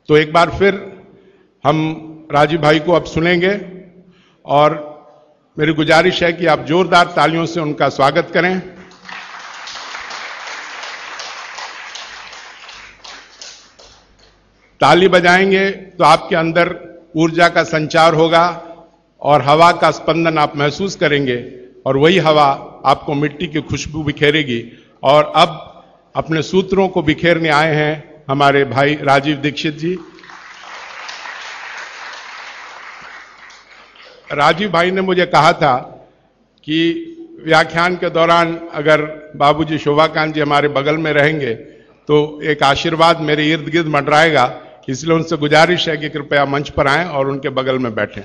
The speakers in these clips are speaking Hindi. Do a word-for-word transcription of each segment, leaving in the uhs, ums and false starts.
तो एक बार फिर हम राजीव भाई को अब सुनेंगे और मेरी गुजारिश है कि आप जोरदार तालियों से उनका स्वागत करें। ताली बजाएंगे तो आपके अंदर ऊर्जा का संचार होगा और हवा का स्पंदन आप महसूस करेंगे और वही हवा आपको मिट्टी की खुशबू बिखेरेगी। और अब अपने सूत्रों को बिखेरने आए हैं हमारे भाई राजीव दीक्षित जी। राजीव भाई ने मुझे कहा था कि व्याख्यान के दौरान अगर बाबूजी शोभाकांत जी हमारे बगल में रहेंगे तो एक आशीर्वाद मेरे इर्द गिर्द मंडराएगा, इसलिए उनसे गुजारिश है कि कृपया मंच पर आएं और उनके बगल में बैठें।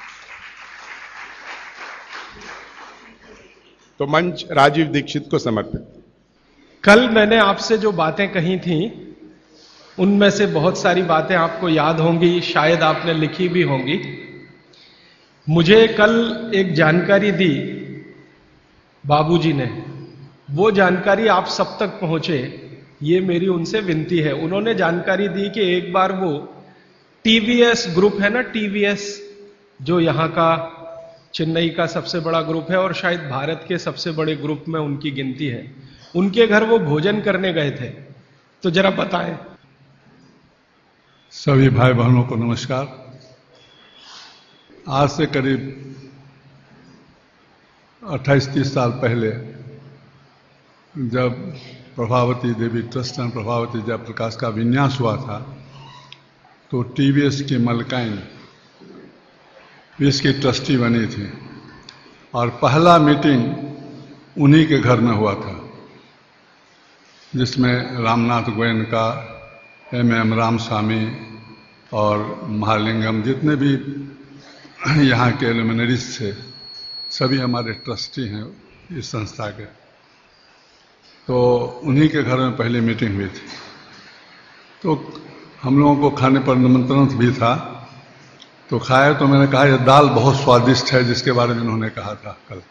तो मंच राजीव दीक्षित को समर्पित। कल मैंने आपसे जो बातें कही थी उनमें से बहुत सारी बातें आपको याद होंगी, शायद आपने लिखी भी होंगी। मुझे कल एक जानकारी दी बाबूजी ने, वो जानकारी आप सब तक पहुंचे, ये मेरी उनसे विनती है। उन्होंने जानकारी दी कि एक बार वो टीवीएस ग्रुप है ना, टीवीएस जो यहां का चेन्नई का सबसे बड़ा ग्रुप है और शायद भारत के सबसे बड़े ग्रुप में उनकी गिनती है, उनके घर वो भोजन करने गए थे। तो जरा बताएं। सभी भाई बहनों को नमस्कार। आज से करीब अट्ठाईस तीस साल पहले जब प्रभावती देवी ट्रस्ट एंड प्रभावती जयप्रकाश का विन्यास हुआ था तो टीवीएस की मलकाइन इसकी ट्रस्टी बनी थी और पहला मीटिंग उन्हीं के घर में हुआ था, जिसमें Ramnath Goenka, M M Ramaswamy और महालिंगम, जितने भी यहाँ के लुमिनरीज थे, सभी हमारे ट्रस्टी हैं इस संस्था के। तो उन्हीं के घर में पहली मीटिंग हुई थी। तो हम लोगों को खाने पर निमंत्रण भी था, तो खाए तो मैंने कहा यह दाल बहुत स्वादिष्ट है, जिसके बारे में उन्होंने कहा था कल।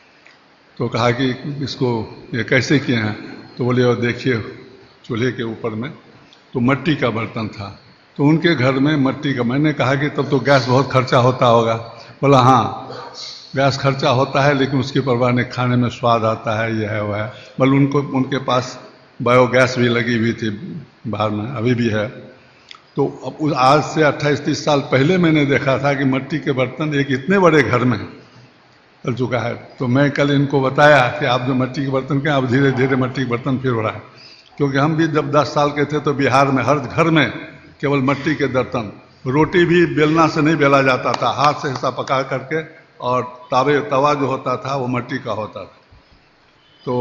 तो कहा कि इसको ये कैसे किए हैं, तो बोले और देखिए चूल्हे के ऊपर में तो मिट्टी का बर्तन था, तो उनके घर में मिट्टी का। मैंने कहा कि तब तो गैस बहुत खर्चा होता होगा। बोला हाँ गैस खर्चा होता है, लेकिन उसकी परवाह नहीं, खाने में स्वाद आता है, यह है वह है। बल्कि उनको उनके पास बायोगैस भी लगी हुई थी बाहर में, अभी भी है। तो अब आज से अट्ठाईस तीस साल पहले मैंने देखा था कि मिट्टी के बर्तन एक इतने बड़े घर में चल चुका है। तो मैं कल इनको बताया कि आप जो मिट्टी के बर्तन के, अब धीरे धीरे मिट्टी के बर्तन फिर हो रहा है। क्योंकि हम भी जब दस साल के थे तो बिहार में हर घर में केवल मिट्टी के बर्तन, रोटी भी बेलना से नहीं बेला जाता था, हाथ से हिस्सा पका करके, और तावे तवा जो होता था वो मिट्टी का होता था। तो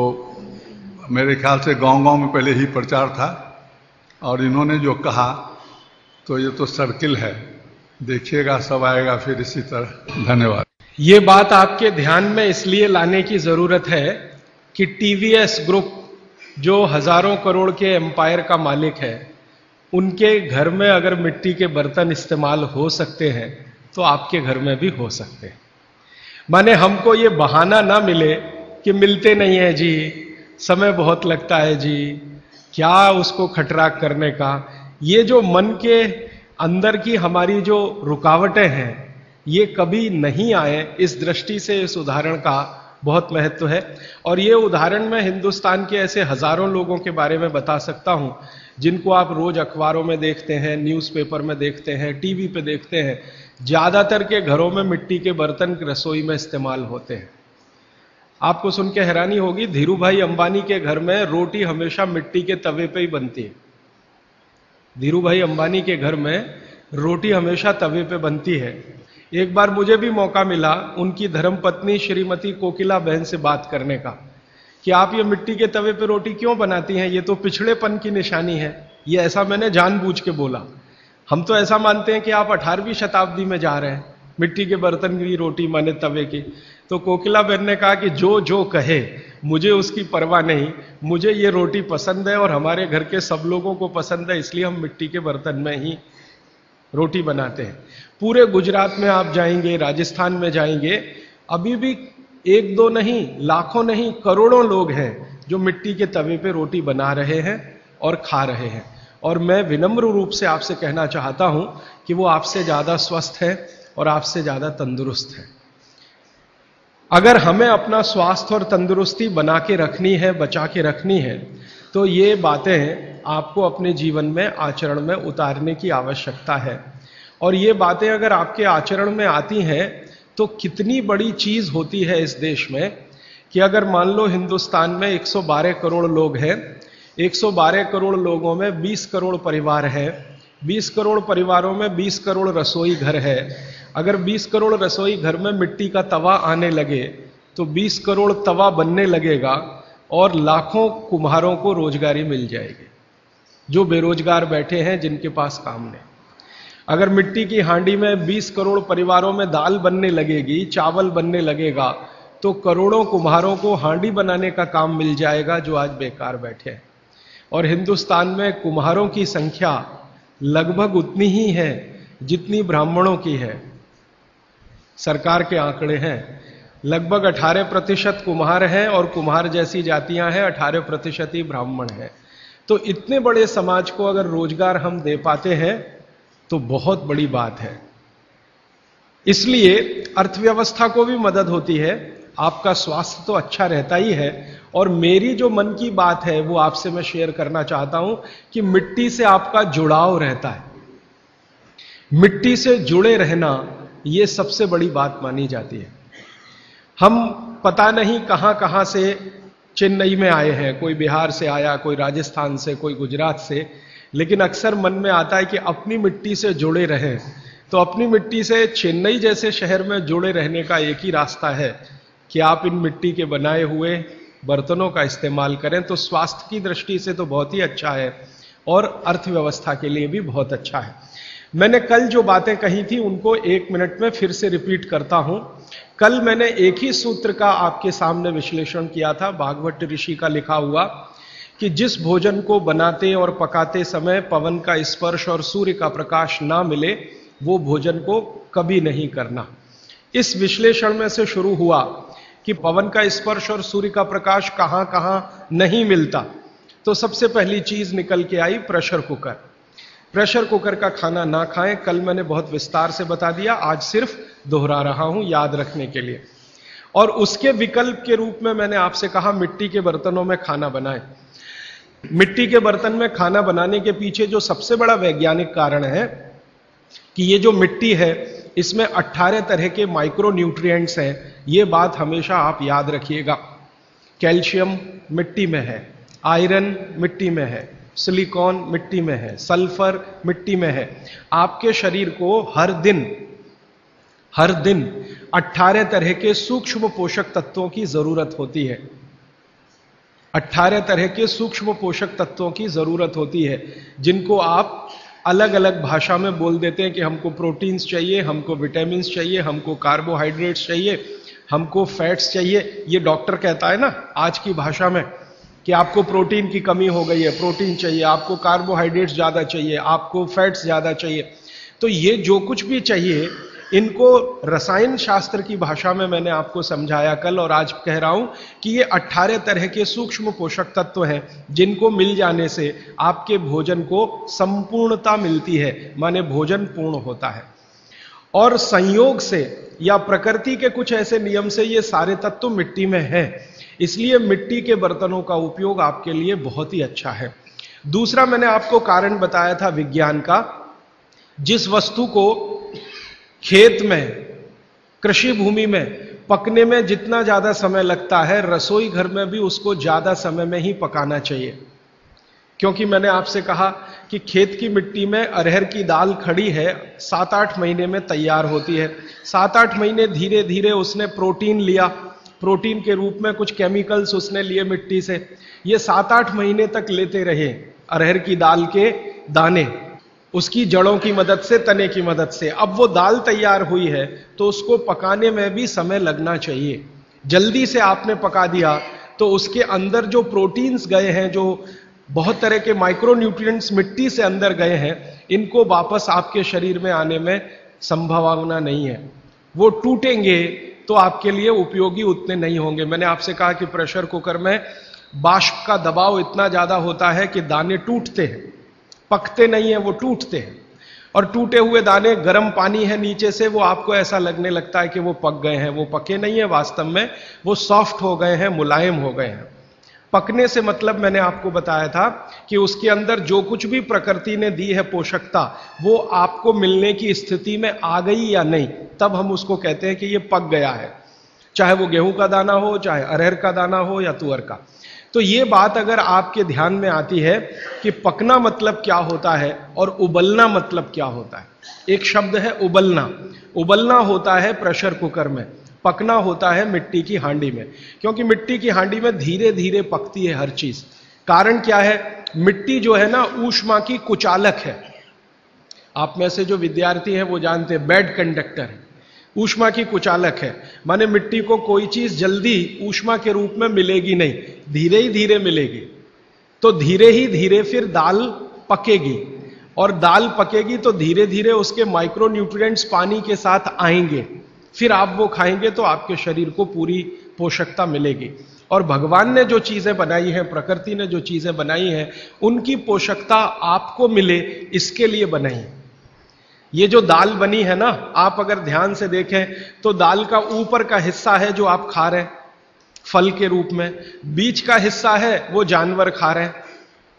मेरे ख्याल से गांव गांव में पहले ही प्रचार था, और इन्होंने जो कहा तो ये तो सर्किल है, देखिएगा सब आएगा फिर इसी तरह। धन्यवाद। ये बात आपके ध्यान में इसलिए लाने की जरूरत है कि टीवीएस ग्रुप जो हजारों करोड़ के एम्पायर का मालिक है, उनके घर में अगर मिट्टी के बर्तन इस्तेमाल हो सकते हैं तो आपके घर में भी हो सकते हैं। माने हमको ये बहाना ना मिले कि मिलते नहीं है जी, समय बहुत लगता है जी, क्या उसको खटराक करने का। ये जो मन के अंदर की हमारी जो रुकावटें हैं ये कभी नहीं आए, इस दृष्टि से इस उदाहरण का बहुत महत्व है। और ये उदाहरण मैं हिंदुस्तान के ऐसे हजारों लोगों के बारे में बता सकता हूं जिनको आप रोज अखबारों में देखते हैं, न्यूज़पेपर में देखते हैं, टीवी पे देखते हैं। ज्यादातर के घरों में मिट्टी के बर्तन रसोई में इस्तेमाल होते हैं। आपको सुन के हैरानी होगी, धीरू भाई अंबानी के घर में रोटी हमेशा मिट्टी के तवे पे ही बनती है। धीरू भाई अंबानी के घर में रोटी हमेशा तवे पे बनती है। एक बार मुझे भी मौका मिला उनकी धर्मपत्नी श्रीमती कोकिला बहन से बात करने का कि आप ये मिट्टी के तवे पे रोटी क्यों बनाती हैं, ये तो पिछड़ेपन की निशानी है। ये ऐसा मैंने जानबूझ के बोला। हम तो ऐसा मानते हैं कि आप अठारहवीं शताब्दी में जा रहे हैं, मिट्टी के बर्तन की रोटी माने तवे की। तो कोकिला बहन ने कहा कि जो जो कहे मुझे उसकी परवाह नहीं, मुझे ये रोटी पसंद है और हमारे घर के सब लोगों को पसंद है, इसलिए हम मिट्टी के बर्तन में ही रोटी बनाते हैं। पूरे गुजरात में आप जाएंगे, राजस्थान में जाएंगे, अभी भी एक दो नहीं, लाखों नहीं, करोड़ों लोग हैं जो मिट्टी के तवे पे रोटी बना रहे हैं और खा रहे हैं। और मैं विनम्र रूप से आपसे कहना चाहता हूं कि वो आपसे ज्यादा स्वस्थ है और आपसे ज्यादा तंदुरुस्त है। अगर हमें अपना स्वास्थ्य और तंदुरुस्ती बना के रखनी है, बचा के रखनी है, तो ये बातें आपको अपने जीवन में आचरण में उतारने की आवश्यकता है। और ये बातें अगर आपके आचरण में आती हैं तो कितनी बड़ी चीज होती है इस देश में कि अगर मान लो हिंदुस्तान में एक सौ बारह करोड़ लोग हैं, एक सौ बारह करोड़ लोगों में बीस करोड़ परिवार है, बीस करोड़ परिवारों में बीस करोड़ रसोई घर है। अगर बीस करोड़ रसोई घर में मिट्टी का तवा आने लगे तो बीस करोड़ तवा बनने लगेगा और लाखों कुम्हारों को रोजगारी मिल जाएगी जो बेरोजगार बैठे हैं, जिनके पास काम नहीं। अगर मिट्टी की हांडी में बीस करोड़ परिवारों में दाल बनने लगेगी, चावल बनने लगेगा, तो करोड़ों कुम्हारों को हांडी बनाने का काम मिल जाएगा जो आज बेकार बैठे हैं। और हिंदुस्तान में कुम्हारों की संख्या लगभग उतनी ही है जितनी ब्राह्मणों की है। सरकार के आंकड़े हैं, लगभग अठारह प्रतिशत कुम्हार हैं और कुम्हार जैसी जातियां हैं, अठारह प्रतिशत ही ब्राह्मण हैं। तो इतने बड़े समाज को अगर रोजगार हम दे पाते हैं तो बहुत बड़ी बात है। इसलिए अर्थव्यवस्था को भी मदद होती है, आपका स्वास्थ्य तो अच्छा रहता ही है। और मेरी जो मन की बात है वो आपसे मैं शेयर करना चाहता हूं कि मिट्टी से आपका जुड़ाव रहता है। मिट्टी से जुड़े रहना ये सबसे बड़ी बात मानी जाती है। हम पता नहीं कहां कहां से चेन्नई में आए हैं, कोई बिहार से आया, कोई राजस्थान से, कोई गुजरात से, लेकिन अक्सर मन में आता है कि अपनी मिट्टी से जुड़े रहें। तो अपनी मिट्टी से चेन्नई जैसे शहर में जुड़े रहने का एक ही रास्ता है कि आप इन मिट्टी के बनाए हुए बर्तनों का इस्तेमाल करें। तो स्वास्थ्य की दृष्टि से तो बहुत ही अच्छा है और अर्थव्यवस्था के लिए भी बहुत अच्छा है। मैंने कल जो बातें कही थी उनको एक मिनट में फिर से रिपीट करता हूं। कल मैंने एक ही सूत्र का आपके सामने विश्लेषण किया था, भागवत ऋषि का लिखा हुआ, कि जिस भोजन को बनाते और पकाते समय पवन का स्पर्श और सूर्य का प्रकाश ना मिले वो भोजन को कभी नहीं करना। इस विश्लेषण में से शुरू हुआ कि पवन का स्पर्श और सूर्य का प्रकाश कहां कहां नहीं मिलता। तो सबसे पहली चीज निकल के आई प्रेशर कुकर। प्रेशर कुकर का खाना ना खाएं, कल मैंने बहुत विस्तार से बता दिया, आज सिर्फ दोहरा रहा हूं याद रखने के लिए। और उसके विकल्प के रूप में मैंने आपसे कहा मिट्टी के बर्तनों में खाना बनाएं। मिट्टी के बर्तन में खाना बनाने के पीछे जो सबसे बड़ा वैज्ञानिक कारण है कि ये जो मिट्टी है इसमें अठारह तरह के माइक्रो न्यूट्रिएंट्स हैं। ये बात हमेशा आप याद रखिएगा। कैल्शियम मिट्टी में है, आयरन मिट्टी में है, सिलिकॉन मिट्टी में है, सल्फर मिट्टी में है। आपके शरीर को हर दिन हर दिन अठारह तरह के सूक्ष्म पोषक तत्वों की जरूरत होती है। अठारह तरह के सूक्ष्म पोषक तत्वों की जरूरत होती है जिनको आप अलग अलग भाषा में बोल देते हैं कि हमको प्रोटीन्स चाहिए, हमको विटामिन्स चाहिए, हमको कार्बोहाइड्रेट्स चाहिए, हमको फैट्स चाहिए। ये डॉक्टर कहता है ना आज की भाषा में कि आपको प्रोटीन की कमी हो गई है, प्रोटीन चाहिए, आपको कार्बोहाइड्रेट्स ज्यादा चाहिए, आपको फैट्स ज्यादा चाहिए। तो ये जो कुछ भी चाहिए इनको रसायन शास्त्र की भाषा में मैंने आपको समझाया कल, और आज कह रहा हूं कि ये अठारह तरह के सूक्ष्म पोषक तत्व हैं जिनको मिल जाने से आपके भोजन को संपूर्णता मिलती है, माने भोजन पूर्ण होता है। और संयोग से या प्रकृति के कुछ ऐसे नियम से ये सारे तत्व मिट्टी में हैं, इसलिए मिट्टी के बर्तनों का उपयोग आपके लिए बहुत ही अच्छा है। दूसरा मैंने आपको कारण बताया था विज्ञान का। जिस वस्तु को खेत में, कृषि भूमि में पकने में जितना ज्यादा समय लगता है, रसोई घर में भी उसको ज्यादा समय में ही पकाना चाहिए। क्योंकि मैंने आपसे कहा कि खेत की मिट्टी में अरहर की दाल खड़ी है, सात आठ महीने में तैयार होती है। सात आठ महीने धीरे धीरे उसने प्रोटीन लिया, प्रोटीन के रूप में कुछ केमिकल्स उसने लिए मिट्टी से। ये सात आठ महीने तक लेते रहे अरहर की दाल के दाने, उसकी जड़ों की मदद से, तने की मदद से। अब वो दाल तैयार हुई है तो उसको पकाने में भी समय लगना चाहिए। जल्दी से आपने पका दिया तो उसके अंदर जो प्रोटीन्स गए हैं, जो बहुत तरह के माइक्रो न्यूट्रिएंट्स मिट्टी से अंदर गए हैं, इनको वापस आपके शरीर में आने में संभावना नहीं है। वो टूटेंगे तो आपके लिए उपयोगी उतने नहीं होंगे। मैंने आपसे कहा कि प्रेशर कुकर में वाष्प का दबाव इतना ज्यादा होता है कि दाने टूटते हैं, पकते नहीं है, वो टूटते हैं। और टूटे हुए दाने, गर्म पानी है नीचे से, वो आपको ऐसा लगने लगता है कि वो पक गए हैं, वो पके नहीं है, वास्तव में वो सॉफ्ट हो गए हैं, मुलायम हो गए हैं। पकने से मतलब मैंने आपको बताया था कि उसके अंदर जो कुछ भी प्रकृति ने दी है पोषकता, वो आपको मिलने की स्थिति में आ गई या नहीं, तब हम उसको कहते हैं कि ये पक गया है। चाहे वो गेहूं का दाना हो, चाहे अरहर का दाना हो या तुअर का। तो ये बात अगर आपके ध्यान में आती है कि पकना मतलब क्या होता है और उबलना मतलब क्या होता है। एक शब्द है उबलना। उबलना होता है प्रेशर कुकर में, पकना होता है मिट्टी की हांडी में। क्योंकि मिट्टी की हांडी में धीरे धीरे पकती है हर चीज। कारण क्या है? मिट्टी जो है ना, ऊष्मा की कुचालक है। आप में से जो विद्यार्थी हैं वो जानते हैं, बैड कंडक्टर है, ऊष्मा की कुचालक है। माने मिट्टी को कोई चीज जल्दी ऊष्मा के रूप में मिलेगी नहीं, धीरे ही धीरे मिलेगी। तो धीरे ही धीरे फिर दाल पकेगी, और दाल पकेगी तो धीरे धीरे उसके माइक्रो न्यूट्रिएंट्स पानी के साथ आएंगे, फिर आप वो खाएंगे तो आपके शरीर को पूरी पोषकता मिलेगी। और भगवान ने जो चीजें बनाई हैं, प्रकृति ने जो चीजें बनाई हैं, उनकी पोषकता आपको मिले इसके लिए बनाई है। ये जो दाल बनी है ना, आप अगर ध्यान से देखें तो दाल का ऊपर का हिस्सा है जो आप खा रहे हैं फल के रूप में, बीच का हिस्सा है वो जानवर खा रहे हैं।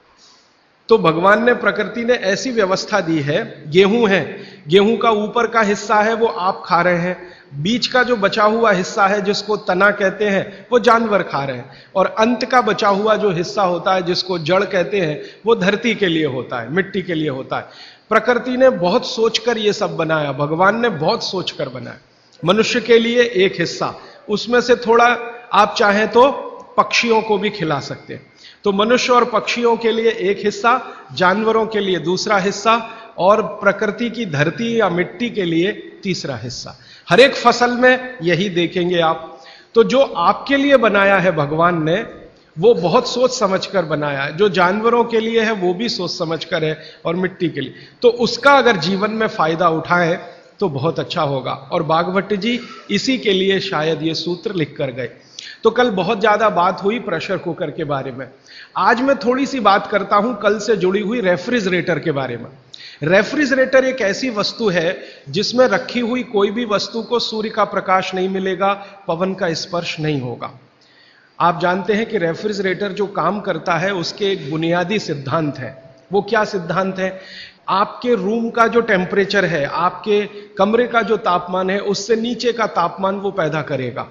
तो भगवान ने, प्रकृति ने ऐसी व्यवस्था दी है। गेहूं है, गेहूं का ऊपर का हिस्सा है वो आप खा रहे हैं, बीच का जो बचा हुआ हिस्सा है जिसको तना कहते हैं वो जानवर खा रहे हैं, और अंत का बचा हुआ जो हिस्सा होता है जिसको जड़ कहते हैं वो धरती के लिए होता है, मिट्टी के लिए होता है। प्रकृति ने बहुत सोचकर ये सब बनाया, भगवान ने बहुत सोचकर बनाया। मनुष्य के लिए एक हिस्सा, उसमें से थोड़ा आप चाहें तो पक्षियों को भी खिला सकते हैं। तो मनुष्य और पक्षियों के लिए एक हिस्सा, जानवरों के लिए दूसरा हिस्सा, और प्रकृति की धरती या मिट्टी के लिए तीसरा हिस्सा। हर एक फसल में यही देखेंगे आप। तो जो आपके लिए बनाया है भगवान ने, वो बहुत सोच समझकर बनाया है। जो जानवरों के लिए है वो भी सोच समझकर है, और मिट्टी के लिए। तो उसका अगर जीवन में फायदा उठाएं तो बहुत अच्छा होगा। और भागवत जी इसी के लिए शायद ये सूत्र लिख कर गए। तो कल बहुत ज्यादा बात हुई प्रेशर कुकर के बारे में। आज मैं थोड़ी सी बात करता हूं कल से जुड़ी हुई रेफ्रिजरेटर के बारे में। रेफ्रिजरेटर एक ऐसी वस्तु है जिसमें रखी हुई कोई भी वस्तु को सूर्य का प्रकाश नहीं मिलेगा, पवन का स्पर्श नहीं होगा। आप जानते हैं कि रेफ्रिजरेटर जो काम करता है उसके एक बुनियादी सिद्धांत है। वो क्या सिद्धांत है? आपके रूम का जो टेम्परेचर है, आपके कमरे का जो तापमान है, उससे नीचे का तापमान वो पैदा करेगा।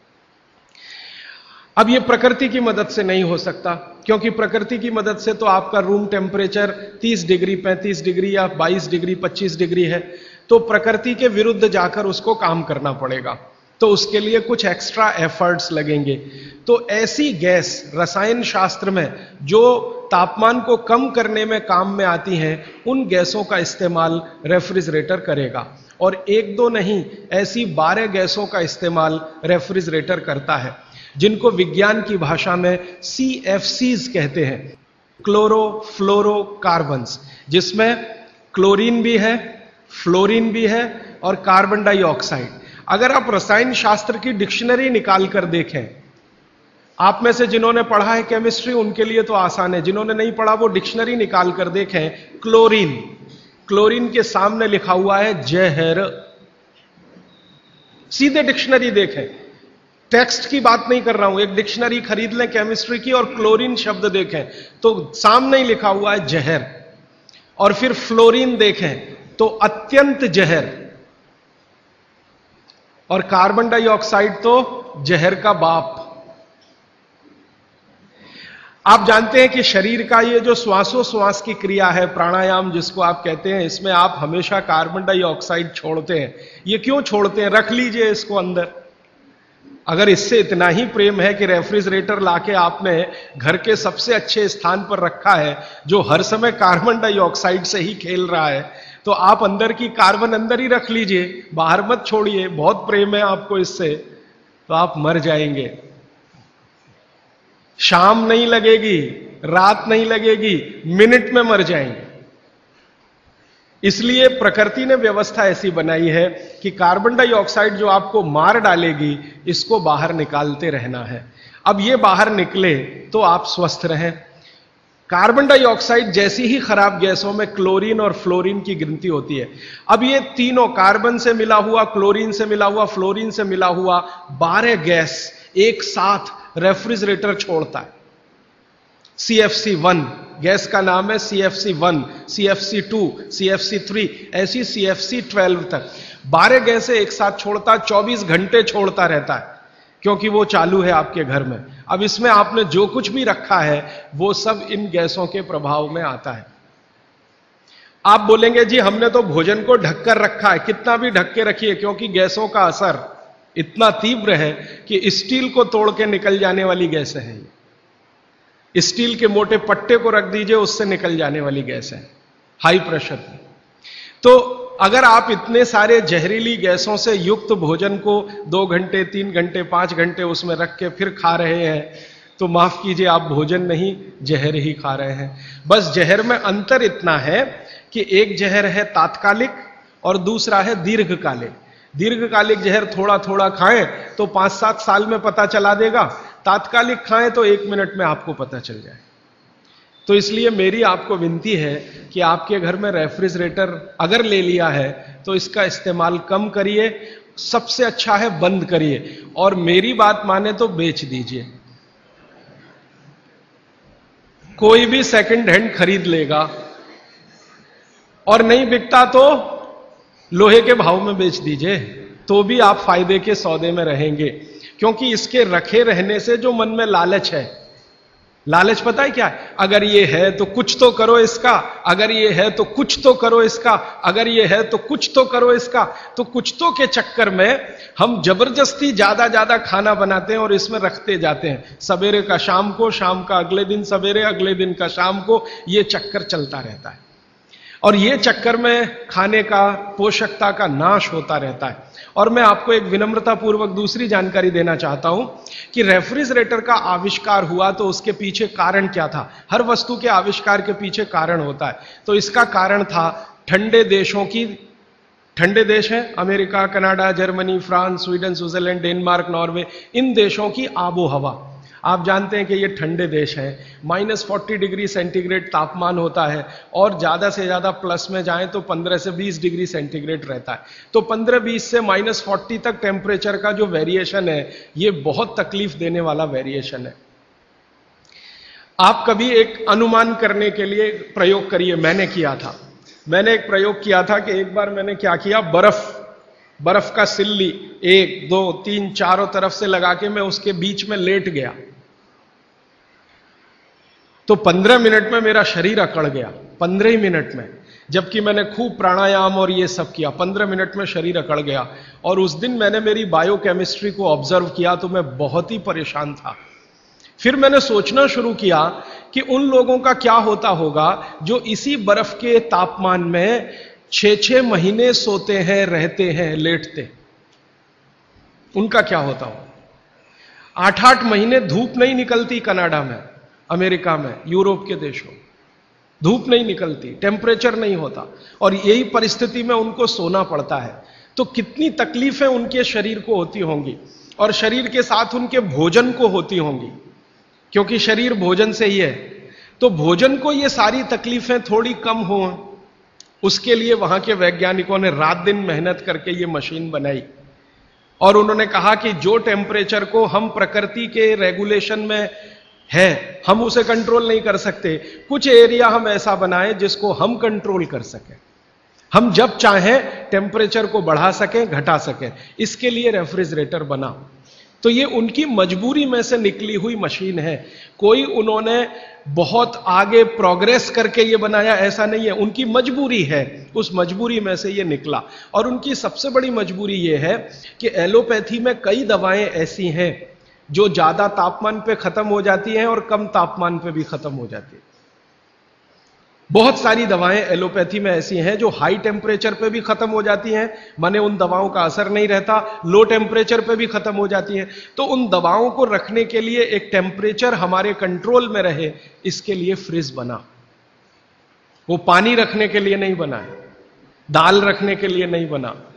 अब ये प्रकृति की मदद से नहीं हो सकता, क्योंकि प्रकृति की मदद से तो आपका रूम टेम्परेचर तीस डिग्री, पैंतीस डिग्री या बाईस डिग्री, पच्चीस डिग्री है। तो प्रकृति के विरुद्ध जाकर उसको काम करना पड़ेगा। तो उसके लिए कुछ एक्स्ट्रा एफर्ट्स लगेंगे। तो ऐसी गैस रसायन शास्त्र में जो तापमान को कम करने में काम में आती हैं, उन गैसों का इस्तेमाल रेफ्रिजरेटर करेगा। और एक दो नहीं, ऐसी बारह गैसों का इस्तेमाल रेफ्रिजरेटर करता है, जिनको विज्ञान की भाषा में सी एफ सीज कहते हैं, क्लोरोफ्लोरोकार्बन्स, जिसमें क्लोरीन भी है, फ्लोरीन भी है और कार्बन डाइऑक्साइड। अगर आप रसायन शास्त्र की डिक्शनरी निकाल कर देखें, आप में से जिन्होंने पढ़ा है केमिस्ट्री उनके लिए तो आसान है, जिन्होंने नहीं पढ़ा वो डिक्शनरी निकाल कर देखें। क्लोरीन, क्लोरीन के सामने लिखा हुआ है जहर। सीधे डिक्शनरी देखें, टेक्स्ट की बात नहीं कर रहा हूं। एक डिक्शनरी खरीद लें केमिस्ट्री की और क्लोरीन शब्द देखें तो सामने ही लिखा हुआ है जहर। और फिर फ्लोरीन देखें तो अत्यंत जहर, और कार्बन डाइऑक्साइड तो जहर का बाप। आप जानते हैं कि शरीर का ये जो श्वासोश्वास की क्रिया है, प्राणायाम जिसको आप कहते हैं, इसमें आप हमेशा कार्बन डाइऑक्साइड छोड़ते हैं। ये क्यों छोड़ते हैं? रख लीजिए इसको अंदर। अगर इससे इतना ही प्रेम है कि रेफ्रिजरेटर लाके आपने घर के सबसे अच्छे स्थान पर रखा है, जो हर समय कार्बन डाइऑक्साइड से ही खेल रहा है, तो आप अंदर की कार्बन अंदर ही रख लीजिए, बाहर मत छोड़िए। बहुत प्रेम है आपको इससे, तो आप मर जाएंगे। शाम नहीं लगेगी, रात नहीं लगेगी, मिनट में मर जाएंगे। इसलिए प्रकृति ने व्यवस्था ऐसी बनाई है कि कार्बन डाइऑक्साइड जो आपको मार डालेगी, इसको बाहर निकालते रहना है। अब ये बाहर निकले तो आप स्वस्थ रहें। कार्बन डाइऑक्साइड जैसी ही खराब गैसों में क्लोरीन और फ्लोरीन की गिनती होती है। अब ये तीनों, कार्बन से मिला हुआ, क्लोरीन से मिला हुआ, फ्लोरीन से मिला हुआ, बारह गैस एक साथ रेफ्रिजरेटर छोड़ता है। C F C one gas का नाम है, C F C one, C F C two, C F C three, ऐसी सी एफ सी ट्वेल्व तक बारह गैसें एक साथ छोड़ता, चौबीस घंटे छोड़ता रहता है, क्योंकि वो चालू है आपके घर में। अब इसमें आपने जो कुछ भी रखा है वो सब इन गैसों के प्रभाव में आता है। आप बोलेंगे जी हमने तो भोजन को ढककर रखा है, कितना भी ढक के रखिए, क्योंकि गैसों का असर इतना तीव्र है कि स्टील को तोड़ के निकल जाने वाली गैसें हैं। स्टील के मोटे पट्टे को रख दीजिए, उससे निकल जाने वाली गैस है, हाई प्रेशर। तो अगर आप इतने सारे जहरीली गैसों से युक्त भोजन को दो घंटे, तीन घंटे, पांच घंटे उसमें रख के फिर खा रहे हैं, तो माफ कीजिए, आप भोजन नहीं जहर ही खा रहे हैं। बस जहर में अंतर इतना है कि एक जहर है तात्कालिक और दूसरा है दीर्घकालिक। दीर्घकालिक जहर थोड़ा थोड़ा खाएं तो पांच सात साल में पता चला देगा, तात्कालिक खाएं तो एक मिनट में आपको पता चल जाए। तो इसलिए मेरी आपको विनती है कि आपके घर में रेफ्रिजरेटर अगर ले लिया है तो इसका इस्तेमाल कम करिए, सबसे अच्छा है बंद करिए, और मेरी बात माने तो बेच दीजिए। कोई भी सेकंड हैंड खरीद लेगा, और नहीं बिकता तो लोहे के भाव में बेच दीजिए, तो भी आप फायदे के सौदे में रहेंगे। क्योंकि इसके रखे रहने से जो मन में लालच है, लालच पता है क्या है? अगर ये है तो कुछ तो करो इसका, अगर ये है तो कुछ तो करो इसका, अगर ये है तो कुछ तो करो इसका। तो कुछ तो के चक्कर में हम जबरदस्ती ज्यादा ज्यादा खाना बनाते हैं और इसमें रखते जाते हैं, सवेरे का शाम को, शाम का अगले दिन सवेरे, अगले दिन का शाम को, ये चक्कर चलता रहता है। और ये चक्कर में खाने का, पोषकता का नाश होता रहता है। और मैं आपको एक विनम्रता पूर्वक दूसरी जानकारी देना चाहता हूं कि रेफ्रिजरेटर का आविष्कार हुआ तो उसके पीछे कारण क्या था? हर वस्तु के आविष्कार के पीछे कारण होता है। तो इसका कारण था ठंडे देशों की, ठंडे देश हैं America, Canada, Germany, France, Sweden, Switzerland, Denmark, Norway, इन देशों की आबो हवा। आप जानते हैं कि ये ठंडे देश हैं, माइनस फोर्टी डिग्री सेंटीग्रेड तापमान होता है, और ज्यादा से ज्यादा प्लस में जाएं तो पंद्रह से बीस डिग्री सेंटीग्रेड रहता है। तो पंद्रह बीस से माइनस फोर्टी तक टेम्परेचर का जो वेरिएशन है, ये बहुत तकलीफ देने वाला वेरिएशन है। आप कभी एक अनुमान करने के लिए प्रयोग करिए, मैंने किया था। मैंने एक प्रयोग किया था कि एक बार मैंने क्या किया, बर्फ बर्फ का सिल्ली एक, दो, तीन, चारों तरफ से लगा के मैं उसके बीच में लेट गया, तो पंद्रह मिनट में मेरा शरीर अकड़ गया, पंद्रह ही मिनट में। जबकि मैंने खूब प्राणायाम और ये सब किया, पंद्रह मिनट में शरीर अकड़ गया। और उस दिन मैंने मेरी बायोकेमिस्ट्री को ऑब्जर्व किया तो मैं बहुत ही परेशान था। फिर मैंने सोचना शुरू किया कि उन लोगों का क्या होता होगा जो इसी बर्फ के तापमान में छह छह महीने सोते हैं, रहते हैं, लेटते, उनका क्या होता हो। आठ आठ महीने धूप नहीं निकलती कनाडा में, अमेरिका में, यूरोप के देशों, धूप नहीं निकलती, टेम्परेचर नहीं होता, और यही परिस्थिति में उनको सोना पड़ता है। तो कितनी तकलीफें उनके शरीर को होती होंगी, और शरीर के साथ उनके भोजन को होती होंगी, क्योंकि शरीर भोजन से ही है। तो भोजन को ये सारी तकलीफें थोड़ी कम हो, उसके लिए वहां के वैज्ञानिकों ने रात दिन मेहनत करके ये मशीन बनाई। और उन्होंने कहा कि जो टेम्परेचर को हम प्रकृति के रेगुलेशन में है, हम उसे कंट्रोल नहीं कर सकते, कुछ एरिया हम ऐसा बनाएं जिसको हम कंट्रोल कर सकें, हम जब चाहें टेम्परेचर को बढ़ा सकें, घटा सकें। इसके लिए रेफ्रिजरेटर बना। तो ये उनकी मजबूरी में से निकली हुई मशीन है। कोई उन्होंने बहुत आगे प्रोग्रेस करके ये बनाया, ऐसा नहीं है, उनकी मजबूरी है, उस मजबूरी में से ये निकला। और उनकी सबसे बड़ी मजबूरी ये है कि एलोपैथी में कई दवाएं ऐसी हैं जो ज्यादा तापमान पे खत्म हो जाती हैं और कम तापमान पे भी खत्म हो जाती है। बहुत सारी दवाएं एलोपैथी में ऐसी हैं जो हाई टेम्परेचर पे भी खत्म हो जाती हैं, माने उन दवाओं का असर नहीं रहता, लो टेम्परेचर पे भी खत्म हो जाती हैं। तो उन दवाओं को रखने के लिए एक टेम्परेचर हमारे कंट्रोल में रहे, इसके लिए फ्रिज बना। वो पानी रखने के लिए नहीं बना है, दाल रखने के लिए नहीं बना,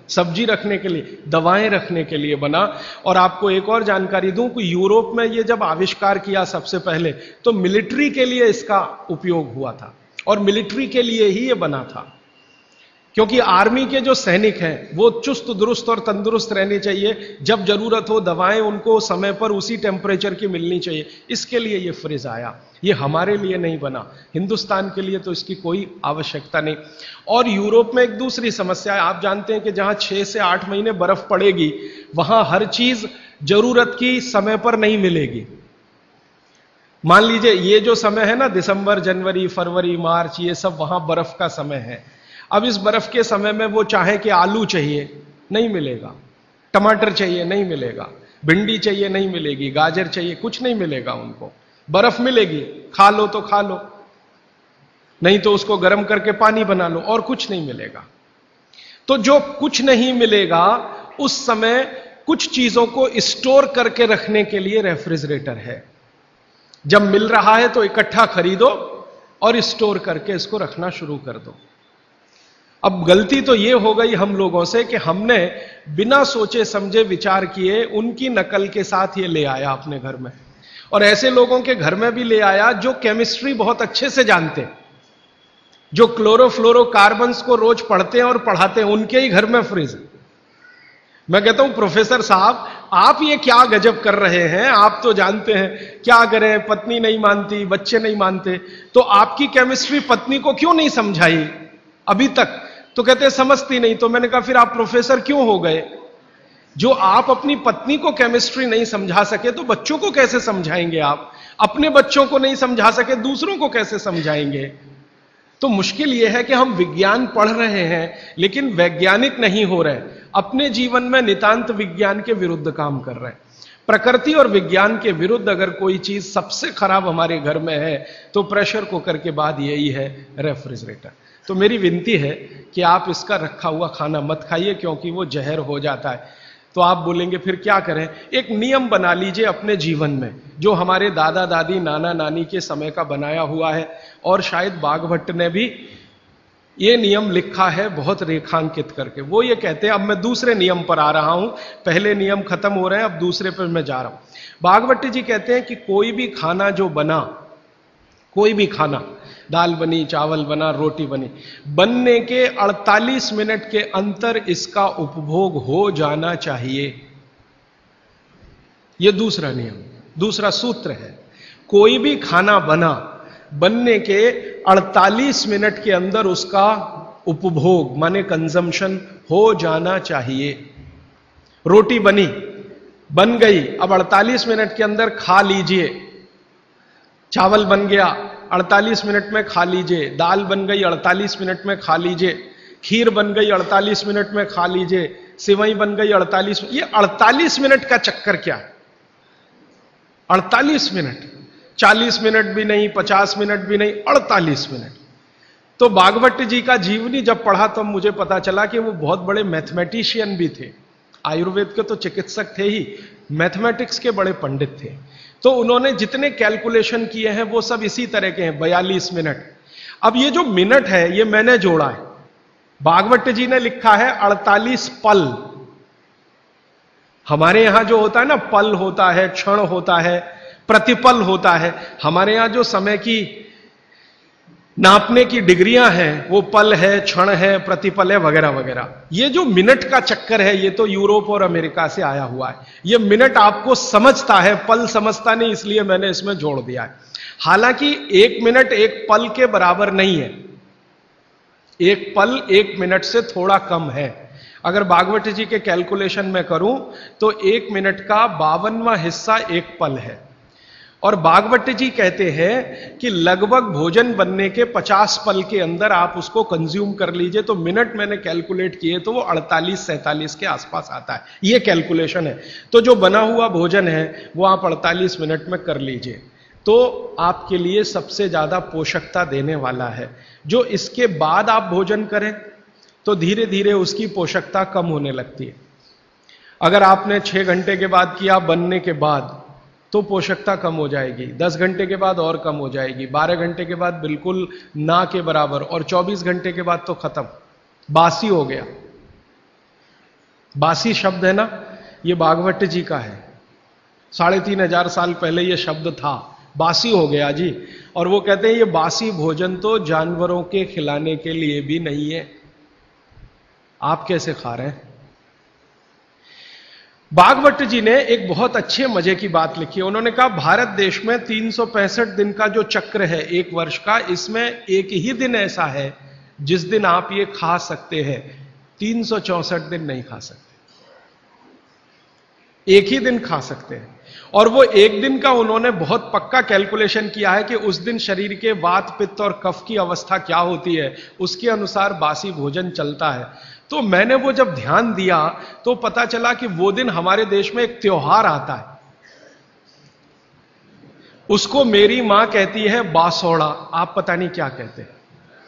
सब्जी रखने के लिए, दवाएं रखने के लिए बना। और आपको एक और जानकारी दूं कि यूरोप में ये जब आविष्कार किया सबसे पहले, तो मिलिट्री के लिए इसका उपयोग हुआ था और मिलिट्री के लिए ही ये बना था, क्योंकि आर्मी के जो सैनिक हैं वो चुस्त दुरुस्त और तंदुरुस्त रहने चाहिए। जब जरूरत हो दवाएं उनको समय पर उसी टेम्परेचर की मिलनी चाहिए, इसके लिए ये फ्रिज आया। ये हमारे लिए नहीं बना, हिंदुस्तान के लिए तो इसकी कोई आवश्यकता नहीं। और यूरोप में एक दूसरी समस्या है, आप जानते हैं कि जहां छह से आठ महीने बर्फ पड़ेगी वहां हर चीज जरूरत की समय पर नहीं मिलेगी। मान लीजिए ये जो समय है ना, दिसंबर, जनवरी, फरवरी, मार्च, ये सब वहां बर्फ का समय है। अब इस बर्फ के समय में वो चाहे कि आलू चाहिए, नहीं मिलेगा, टमाटर चाहिए, नहीं मिलेगा, भिंडी चाहिए, नहीं मिलेगी, गाजर चाहिए, कुछ नहीं मिलेगा उनको। बर्फ मिलेगी, खा लो तो खा लो, नहीं तो उसको गर्म करके पानी बना लो, और कुछ नहीं मिलेगा। तो जो कुछ नहीं मिलेगा उस समय कुछ चीजों को स्टोर करके रखने के लिए रेफ्रिजरेटर है। जब मिल रहा है तो इकट्ठा खरीदो और स्टोर करके इसको रखना शुरू कर दो। अब गलती तो यह हो गई हम लोगों से कि हमने बिना सोचे समझे विचार किए उनकी नकल के साथ ये ले आया अपने घर में, और ऐसे लोगों के घर में भी ले आया जो केमिस्ट्री बहुत अच्छे से जानते, जो क्लोरोफ्लोरोकार्बन्स को रोज पढ़ते हैं और पढ़ाते हैं, उनके ही घर में फ्रिज। मैं कहता हूं प्रोफेसर साहब आप ये क्या गजब कर रहे हैं, आप तो जानते हैं क्या करें, पत्नी नहीं मानती, बच्चे नहीं मानते, तो आपकी केमिस्ट्री पत्नी को क्यों नहीं समझाई अभी तक? तो कहते हैं समझती नहीं। तो मैंने कहा फिर आप प्रोफेसर क्यों हो गए? जो आप अपनी पत्नी को केमिस्ट्री नहीं समझा सके तो बच्चों को कैसे समझाएंगे? आप अपने बच्चों को नहीं समझा सके दूसरों को कैसे समझाएंगे? तो मुश्किल यह है कि हम विज्ञान पढ़ रहे हैं लेकिन वैज्ञानिक नहीं हो रहे, अपने जीवन में नितांत विज्ञान के विरुद्ध काम कर रहे हैं। प्रकृति और विज्ञान के विरुद्ध अगर कोई चीज सबसे खराब हमारे घर में है तो प्रेशर कुकर के बाद यही है रेफ्रिजरेटर। तो मेरी विनती है कि आप इसका रखा हुआ खाना मत खाइए क्योंकि वो जहर हो जाता है। तो आप बोलेंगे फिर क्या करें? एक नियम बना लीजिए अपने जीवन में जो हमारे दादा दादी नाना नानी के समय का बनाया हुआ है, और शायद बागभट्ट ने भी ये नियम लिखा है बहुत रेखांकित करके। वो ये कहते हैं, अब मैं दूसरे नियम पर आ रहा हूं, पहले नियम खत्म हो रहे हैं, अब दूसरे पर मैं जा रहा हूं। बागभट्ट जी कहते हैं कि कोई भी खाना जो बना, कोई भी खाना, दाल बनी, चावल बना, रोटी बनी, बनने के अड़तालीस मिनट के अंतर इसका उपभोग हो जाना चाहिए। यह दूसरा नियम, दूसरा सूत्र है। कोई भी खाना बना, बनने के अड़तालीस मिनट के अंदर उसका उपभोग माने कंजम्पशन हो जाना चाहिए। रोटी बनी, बन गई, अब अड़तालीस मिनट के अंदर खा लीजिए। चावल बन गया, अड़तालीस मिनट में खा लीजिए। दाल बन गई, अड़तालीस मिनट में खा लीजिए। खीर बन गई, अड़तालीस मिनट में खा लीजिए। सिवई बन गई, अड़तालीस। ये अड़तालीस मिनट का चक्कर क्या है? अड़तालीस मिनट, चालीस मिनट भी नहीं, पचास मिनट भी नहीं, अड़तालीस मिनट। तो बागभट्ट जी का जीवनी जब पढ़ा तो मुझे पता चला कि वो बहुत बड़े मैथमेटिशियन भी थे। आयुर्वेद के तो चिकित्सक थे ही, मैथमेटिक्स के बड़े पंडित थे। तो उन्होंने जितने कैलकुलेशन किए हैं वो सब इसी तरह के हैं, बयालीस मिनट। अब ये जो मिनट है ये मैंने जोड़ा है, बागभट्ट जी ने लिखा है अड़तालीस पल। हमारे यहां जो होता है ना, पल होता है, क्षण होता है, प्रतिपल होता है। हमारे यहां जो समय की नापने की डिग्रियां हैं वो पल है, क्षण है, प्रतिपल है, वगैरह वगैरह। ये जो मिनट का चक्कर है ये तो यूरोप और अमेरिका से आया हुआ है। ये मिनट आपको समझता है, पल समझता नहीं, इसलिए मैंने इसमें जोड़ दिया है। हालांकि एक मिनट एक पल के बराबर नहीं है, एक पल एक मिनट से थोड़ा कम है। अगर बागवती जी के कैलकुलेशन में करूं तो एक मिनट का बावनवां हिस्सा एक पल है। और बागवती जी कहते हैं कि लगभग भोजन बनने के पचास पल के अंदर आप उसको कंज्यूम कर लीजिए। तो मिनट मैंने कैलकुलेट किए तो वो अड़तालीस सैंतालीस के आसपास आता है, ये कैलकुलेशन है। तो जो बना हुआ भोजन है वो आप अड़तालीस मिनट में कर लीजिए, तो आपके लिए सबसे ज्यादा पोषकता देने वाला है। जो इसके बाद आप भोजन करें तो धीरे धीरे उसकी पोषकता कम होने लगती है। अगर आपने छह घंटे के बाद किया बनने के बाद तो पोषकता कम हो जाएगी, दस घंटे के बाद और कम हो जाएगी, बारह घंटे के बाद बिल्कुल ना के बराबर, और चौबीस घंटे के बाद तो खत्म, बासी हो गया। बासी शब्द है ना, ये भागवत जी का है। साढ़े तीन हजार साल पहले ये शब्द था, बासी हो गया जी। और वो कहते हैं ये बासी भोजन तो जानवरों के खिलाने के लिए भी नहीं है, आप कैसे खा रहे हैं? भागवत जी ने एक बहुत अच्छे मजे की बात लिखी है। उन्होंने कहा भारत देश में तीन सौ पैंसठ दिन का जो चक्र है एक वर्ष का, इसमें एक ही दिन ऐसा है जिस दिन आप ये खा सकते हैं, तीन सौ चौसठ दिन नहीं खा सकते। एक ही दिन खा सकते हैं। और वो एक दिन का उन्होंने बहुत पक्का कैलकुलेशन किया है कि उस दिन शरीर के वात पित्त और कफ की अवस्था क्या होती है, उसके अनुसार बासी भोजन चलता है। तो मैंने वो जब ध्यान दिया तो पता चला कि वो दिन हमारे देश में एक त्योहार आता है, उसको मेरी मां कहती है बासोड़ा, आप पता नहीं क्या कहते हैं।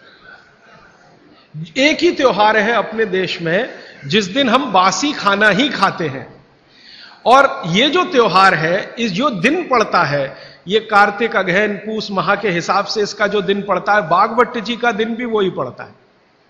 एक ही त्योहार है अपने देश में जिस दिन हम बासी खाना ही खाते हैं। और ये जो त्योहार है, इस जो दिन पड़ता है, ये कार्तिक अगहन पूस माह के हिसाब से इसका जो दिन पड़ता है, भागवत जी का दिन भी वही पड़ता है।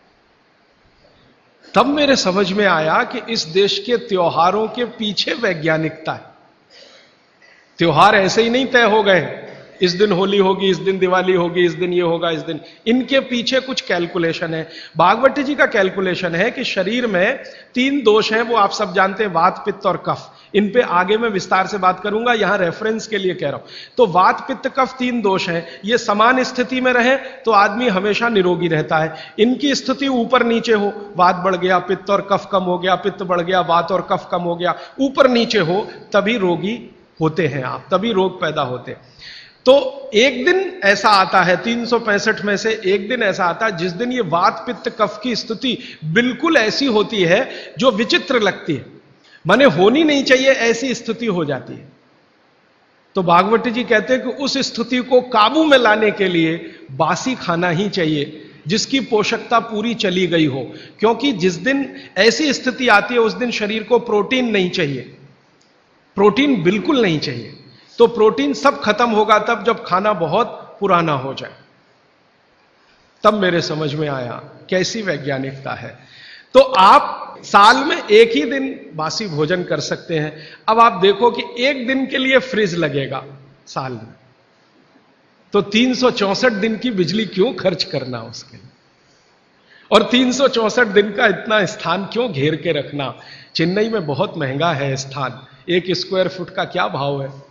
तब मेरे समझ में आया कि इस देश के त्योहारों के पीछे वैज्ञानिकता है। त्योहार ऐसे ही नहीं तय हो गए, इस दिन होली होगी, इस दिन दिवाली होगी, इस दिन ये होगा, इस दिन, इनके पीछे कुछ कैलकुलेशन है। भागवत जी का कैलकुलेशन है कि शरीर में तीन दोष हैं, वो आप सब जानते हैं, वात पित्त और कफ। इन पे आगे मैं विस्तार से बात करूंगा, यहां रेफरेंस के लिए कह रहा हूं। तो वात पित्त कफ तीन दोष हैं, ये समान स्थिति में रहे तो आदमी हमेशा निरोगी रहता है। इनकी स्थिति ऊपर नीचे हो, वात बढ़ गया, पित्त और कफ कम हो गया, पित्त बढ़ गया, वात और कफ कम हो गया, ऊपर नीचे हो, तभी रोगी होते हैं आप, तभी रोग पैदा होते हैं। तो एक दिन ऐसा आता है, तीन सौ पैंसठ में से एक दिन ऐसा आता है जिस दिन ये वात पित्त कफ की स्थिति बिल्कुल ऐसी होती है जो विचित्र लगती है, माने होनी नहीं चाहिए ऐसी स्थिति हो जाती है। तो भागवत जी कहते हैं कि उस स्थिति को काबू में लाने के लिए बासी खाना ही चाहिए, जिसकी पोषकता पूरी चली गई हो। क्योंकि जिस दिन ऐसी स्थिति आती है उस दिन शरीर को प्रोटीन नहीं चाहिए, प्रोटीन बिल्कुल नहीं चाहिए। तो प्रोटीन सब खत्म होगा तब जब खाना बहुत पुराना हो जाए। तब मेरे समझ में आया कैसी वैज्ञानिकता है। तो आप साल में एक ही दिन बासी भोजन कर सकते हैं। अब आप देखो कि एक दिन के लिए फ्रिज लगेगा साल में, तो तीन सौ चौसठ दिन की बिजली क्यों खर्च करना उसके लिए, और तीन सौ चौसठ दिन का इतना स्थान क्यों घेर के रखना। चेन्नई में बहुत महंगा है स्थान, एक स्क्वायर फुट का क्या भाव है,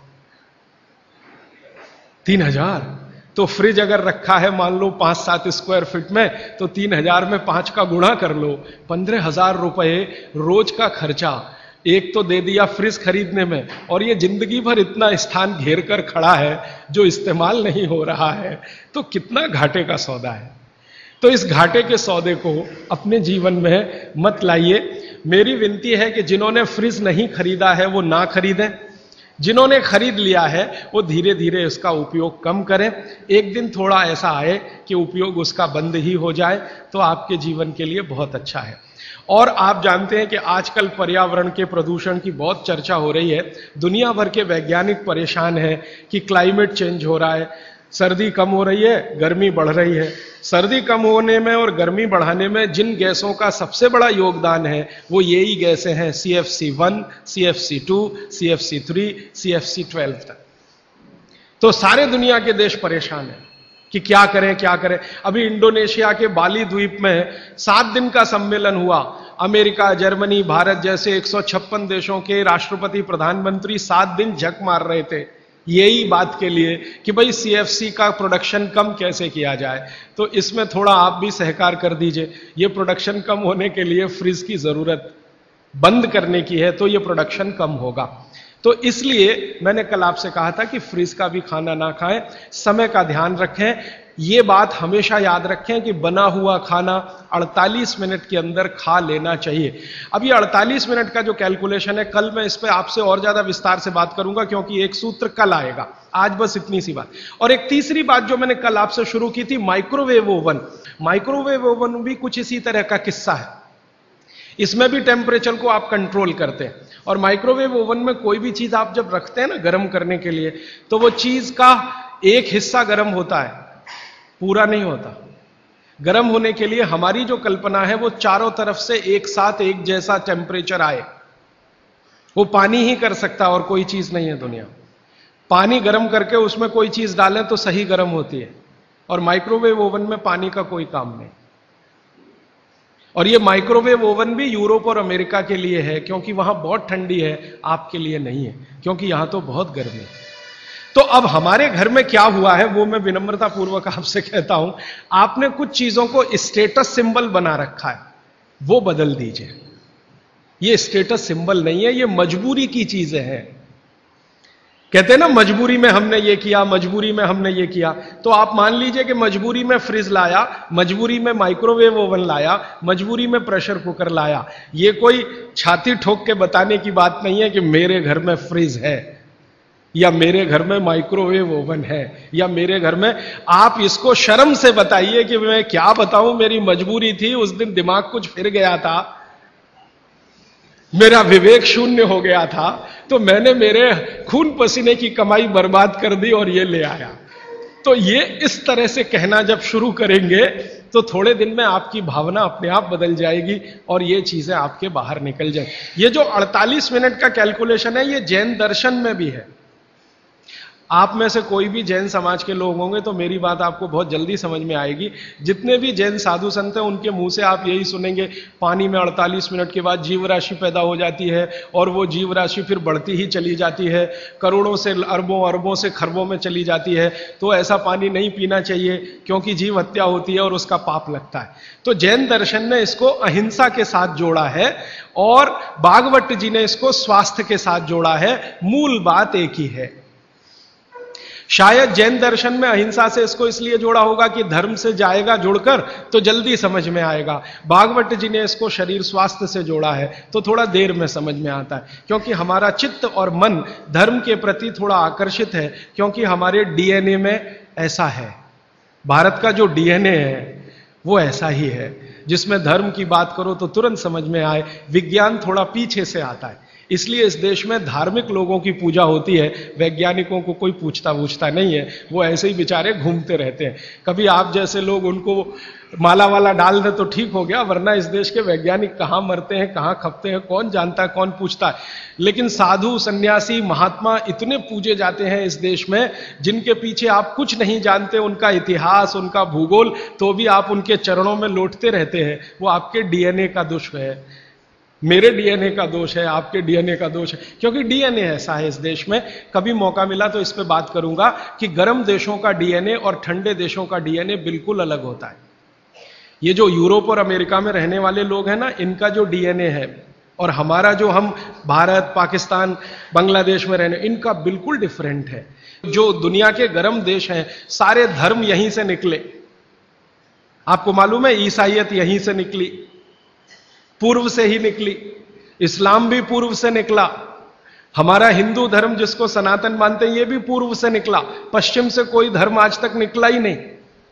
तीन हजार। तो फ्रिज अगर रखा है मान लो पांच सात स्क्वायर फीट में, तो तीन हजार में पांच का गुणा कर लो, पंद्रह हजार रुपए रोज का खर्चा एक तो दे दिया फ्रिज खरीदने में, और ये जिंदगी भर इतना स्थान घेर कर खड़ा है जो इस्तेमाल नहीं हो रहा है, तो कितना घाटे का सौदा है। तो इस घाटे के सौदे को अपने जीवन में मत लाइए। मेरी विनती है कि जिन्होंने फ्रिज नहीं खरीदा है वो ना खरीदें, जिन्होंने खरीद लिया है वो धीरे धीरे उसका उपयोग कम करें। एक दिन थोड़ा ऐसा आए कि उपयोग उसका बंद ही हो जाए तो आपके जीवन के लिए बहुत अच्छा है। और आप जानते हैं कि आजकल पर्यावरण के प्रदूषण की बहुत चर्चा हो रही है। दुनिया भर के वैज्ञानिक परेशान हैं कि क्लाइमेट चेंज हो रहा है, सर्दी कम हो रही है, गर्मी बढ़ रही है। सर्दी कम होने में और गर्मी बढ़ाने में जिन गैसों का सबसे बड़ा योगदान है वो यही गैसें हैं, C F C one, C F C two, C F C three, C F C twelve तक। तो सारे दुनिया के देश परेशान हैं कि क्या करें क्या करें। अभी इंडोनेशिया के बाली द्वीप में सात दिन का सम्मेलन हुआ। अमेरिका, जर्मनी, भारत जैसे एक सौ छप्पन देशों के राष्ट्रपति, प्रधानमंत्री सात दिन झक मार रहे थे यही बात के लिए कि भाई सी एफ सी का प्रोडक्शन कम कैसे किया जाए। तो इसमें थोड़ा आप भी सहकार कर दीजिए। ये प्रोडक्शन कम होने के लिए फ्रिज की जरूरत बंद करने की है, तो ये प्रोडक्शन कम होगा। तो इसलिए मैंने कल आपसे कहा था कि फ्रिज का भी खाना ना खाएं, समय का ध्यान रखें। ये बात हमेशा याद रखें कि बना हुआ खाना अड़तालीस मिनट के अंदर खा लेना चाहिए। अब ये अड़तालीस मिनट का जो कैलकुलेशन है, कल मैं इस पे आपसे और ज्यादा विस्तार से बात करूंगा क्योंकि एक सूत्र कल आएगा। आज बस इतनी सी बात। और एक तीसरी बात जो मैंने कल आपसे शुरू की थी, माइक्रोवेव ओवन। माइक्रोवेव ओवन भी कुछ इसी तरह का किस्सा है। इसमें भी टेम्परेचर को आप कंट्रोल करते हैं। और माइक्रोवेव ओवन में कोई भी चीज आप जब रखते हैं ना गर्म करने के लिए, तो वो चीज का एक हिस्सा गर्म होता है, पूरा नहीं होता। गर्म होने के लिए हमारी जो कल्पना है वो चारों तरफ से एक साथ एक जैसा टेम्परेचर आए, वो पानी ही कर सकता और कोई चीज नहीं है दुनिया। पानी गर्म करके उसमें कोई चीज डालें तो सही गर्म होती है, और माइक्रोवेव ओवन में पानी का कोई काम नहीं। और ये माइक्रोवेव ओवन भी यूरोप और अमेरिका के लिए है, क्योंकि वहां बहुत ठंडी है, आपके लिए नहीं है, क्योंकि यहां तो बहुत गर्मी है। तो अब हमारे घर में क्या हुआ है वो मैं विनम्रता पूर्वक आपसे कहता हूं, आपने कुछ चीजों को स्टेटस सिंबल बना रखा है, वो बदल दीजिए। ये स्टेटस सिंबल नहीं है, ये मजबूरी की चीजें हैं। कहते हैं ना मजबूरी में हमने ये किया, मजबूरी में हमने ये किया। तो आप मान लीजिए कि मजबूरी में फ्रिज लाया, मजबूरी में माइक्रोवेव ओवन लाया, मजबूरी में प्रेशर कुकर लाया। ये कोई छाती ठोक के बताने की बात नहीं है कि मेरे घर में फ्रिज है, या मेरे घर में माइक्रोवेव ओवन है, या मेरे घर में। आप इसको शर्म से बताइए कि मैं क्या बताऊं, मेरी मजबूरी थी, उस दिन दिमाग कुछ फिर गया था, मेरा विवेक शून्य हो गया था, तो मैंने मेरे खून पसीने की कमाई बर्बाद कर दी और ये ले आया। तो ये इस तरह से कहना जब शुरू करेंगे तो थोड़े दिन में आपकी भावना अपने आप बदल जाएगी और ये चीजें आपके बाहर निकल जाए। ये जो अड़तालीस मिनट का कैलकुलेशन है, ये जैन दर्शन में भी है। आप में से कोई भी जैन समाज के लोग होंगे तो मेरी बात आपको बहुत जल्दी समझ में आएगी। जितने भी जैन साधु संत हैं उनके मुंह से आप यही सुनेंगे, पानी में अड़तालीस मिनट के बाद जीव राशि पैदा हो जाती है और वो जीव राशि फिर बढ़ती ही चली जाती है, करोड़ों से अरबों अरबों से खरबों में चली जाती है। तो ऐसा पानी नहीं पीना चाहिए क्योंकि जीव हत्या होती है और उसका पाप लगता है। तो जैन दर्शन ने इसको अहिंसा के साथ जोड़ा है और भागवत जी ने इसको स्वास्थ्य के साथ जोड़ा है। मूल बात एक ही है। शायद जैन दर्शन में अहिंसा से इसको इसलिए जोड़ा होगा कि धर्म से जाएगा जुड़कर तो जल्दी समझ में आएगा। भागवत जी ने इसको शरीर स्वास्थ्य से जोड़ा है तो थोड़ा देर में समझ में आता है, क्योंकि हमारा चित्त और मन धर्म के प्रति थोड़ा आकर्षित है, क्योंकि हमारे डीएनए में ऐसा है। भारत का जो डीएनए है वो ऐसा ही है, जिसमें धर्म की बात करो तो तुरंत समझ में आए, विज्ञान थोड़ा पीछे से आता है। इसलिए इस देश में धार्मिक लोगों की पूजा होती है, वैज्ञानिकों को कोई पूछता पूछता नहीं है, वो ऐसे ही बेचारे घूमते रहते हैं। कभी आप जैसे लोग उनको माला वाला डाल दे तो ठीक हो गया, वरना इस देश के वैज्ञानिक कहाँ मरते हैं, कहाँ खपते हैं, कौन जानता है, कौन पूछता है। लेकिन साधु सन्यासी महात्मा इतने पूजे जाते हैं इस देश में, जिनके पीछे आप कुछ नहीं जानते, उनका इतिहास, उनका भूगोल, तो भी आप उनके चरणों में लौटते रहते हैं। वो आपके डीएनए का दोष है, मेरे डीएनए का दोष है, आपके डीएनए का दोष है, क्योंकि डीएनए ऐसा है इस देश में। कभी मौका मिला तो इस पे बात करूंगा कि गर्म देशों का डीएनए और ठंडे देशों का डीएनए बिल्कुल अलग होता है। ये जो यूरोप और अमेरिका में रहने वाले लोग हैं ना, इनका जो डीएनए है और हमारा जो हम भारत, पाकिस्तान, बांग्लादेश में रहने, इनका बिल्कुल डिफरेंट है। जो दुनिया के गर्म देश हैं, सारे धर्म यहीं से निकले। आपको मालूम है ईसाइयत यहीं से निकली, पूर्व से ही निकली, इस्लाम भी पूर्व से निकला, हमारा हिंदू धर्म जिसको सनातन मानते हैं ये भी पूर्व से निकला। पश्चिम से कोई धर्म आज तक निकला ही नहीं।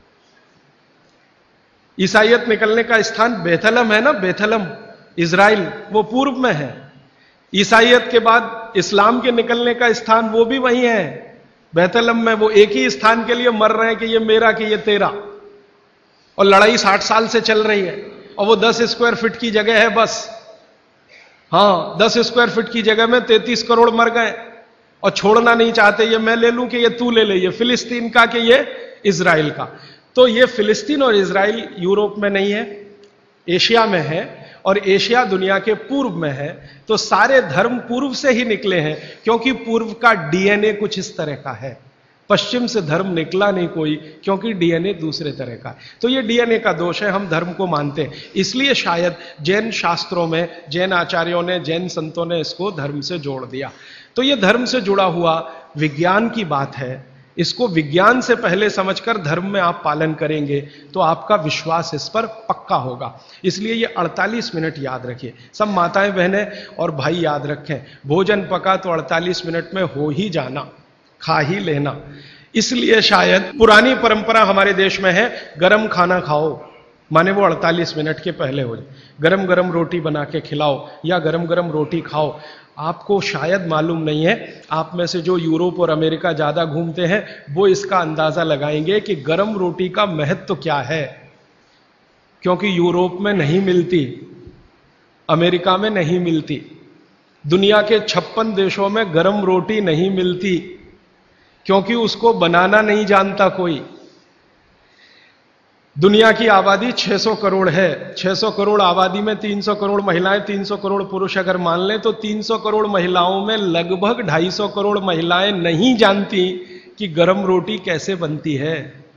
ईसाइयत निकलने का स्थान बेथलम है ना, बेथलम इजराइल, वो पूर्व में है। ईसाइयत के बाद इस्लाम के निकलने का स्थान वो भी वही है, बेथलम में। वो एक ही स्थान के लिए मर रहे हैं कि ये मेरा कि ये तेरा, और लड़ाई साठ साल से चल रही है, और वो दस स्क्वायर फीट की जगह है बस। हाँ, दस स्क्वायर फीट की जगह में तैंतीस करोड़ मर गए और छोड़ना नहीं चाहते, ये मैं ले लूं कि ये तू ले ले, ये फिलिस्तीन का कि ये इजराइल का। तो ये फिलिस्तीन और इजराइल यूरोप में नहीं है, एशिया में है, और एशिया दुनिया के पूर्व में है। तो सारे धर्म पूर्व से ही निकले हैं, क्योंकि पूर्व का डीएनए कुछ इस तरह का है। पश्चिम से धर्म निकला नहीं कोई, क्योंकि डीएनए दूसरे तरह का है। तो ये डीएनए का दोष है, हम धर्म को मानते हैं। इसलिए शायद जैन शास्त्रों में, जैन आचार्यों ने, जैन संतों ने इसको धर्म से जोड़ दिया। तो ये धर्म से जुड़ा हुआ विज्ञान की बात है। इसको विज्ञान से पहले समझकर धर्म में आप पालन करेंगे तो आपका विश्वास इस पर पक्का होगा। इसलिए ये अड़तालीस मिनट याद रखिए। सब माताएं बहनें और भाई याद रखें, भोजन पका तो अड़तालीस मिनट में हो ही जाना, खा ही लेना। इसलिए शायद पुरानी परंपरा हमारे देश में है, गरम खाना खाओ, माने वो अड़तालीस मिनट के पहले हो जाए। गरम गरम रोटी बना के खिलाओ या गरम गरम रोटी खाओ। आपको शायद मालूम नहीं है, आप में से जो यूरोप और अमेरिका ज्यादा घूमते हैं वो इसका अंदाजा लगाएंगे कि गरम रोटी का महत्व क्या है। क्योंकि यूरोप में नहीं मिलती, अमेरिका में नहीं मिलती, दुनिया के छप्पन देशों में गरम रोटी नहीं मिलती, क्योंकि उसको बनाना नहीं जानता कोई। दुनिया की आबादी छह सौ करोड़ है, छह सौ करोड़ आबादी में तीन सौ करोड़ महिलाएं, तीन सौ करोड़ पुरुष अगर मान लें तो तीन सौ करोड़ महिलाओं में लगभग ढाई सौ करोड़ महिलाएं नहीं जानती कि गरम रोटी कैसे बनती है।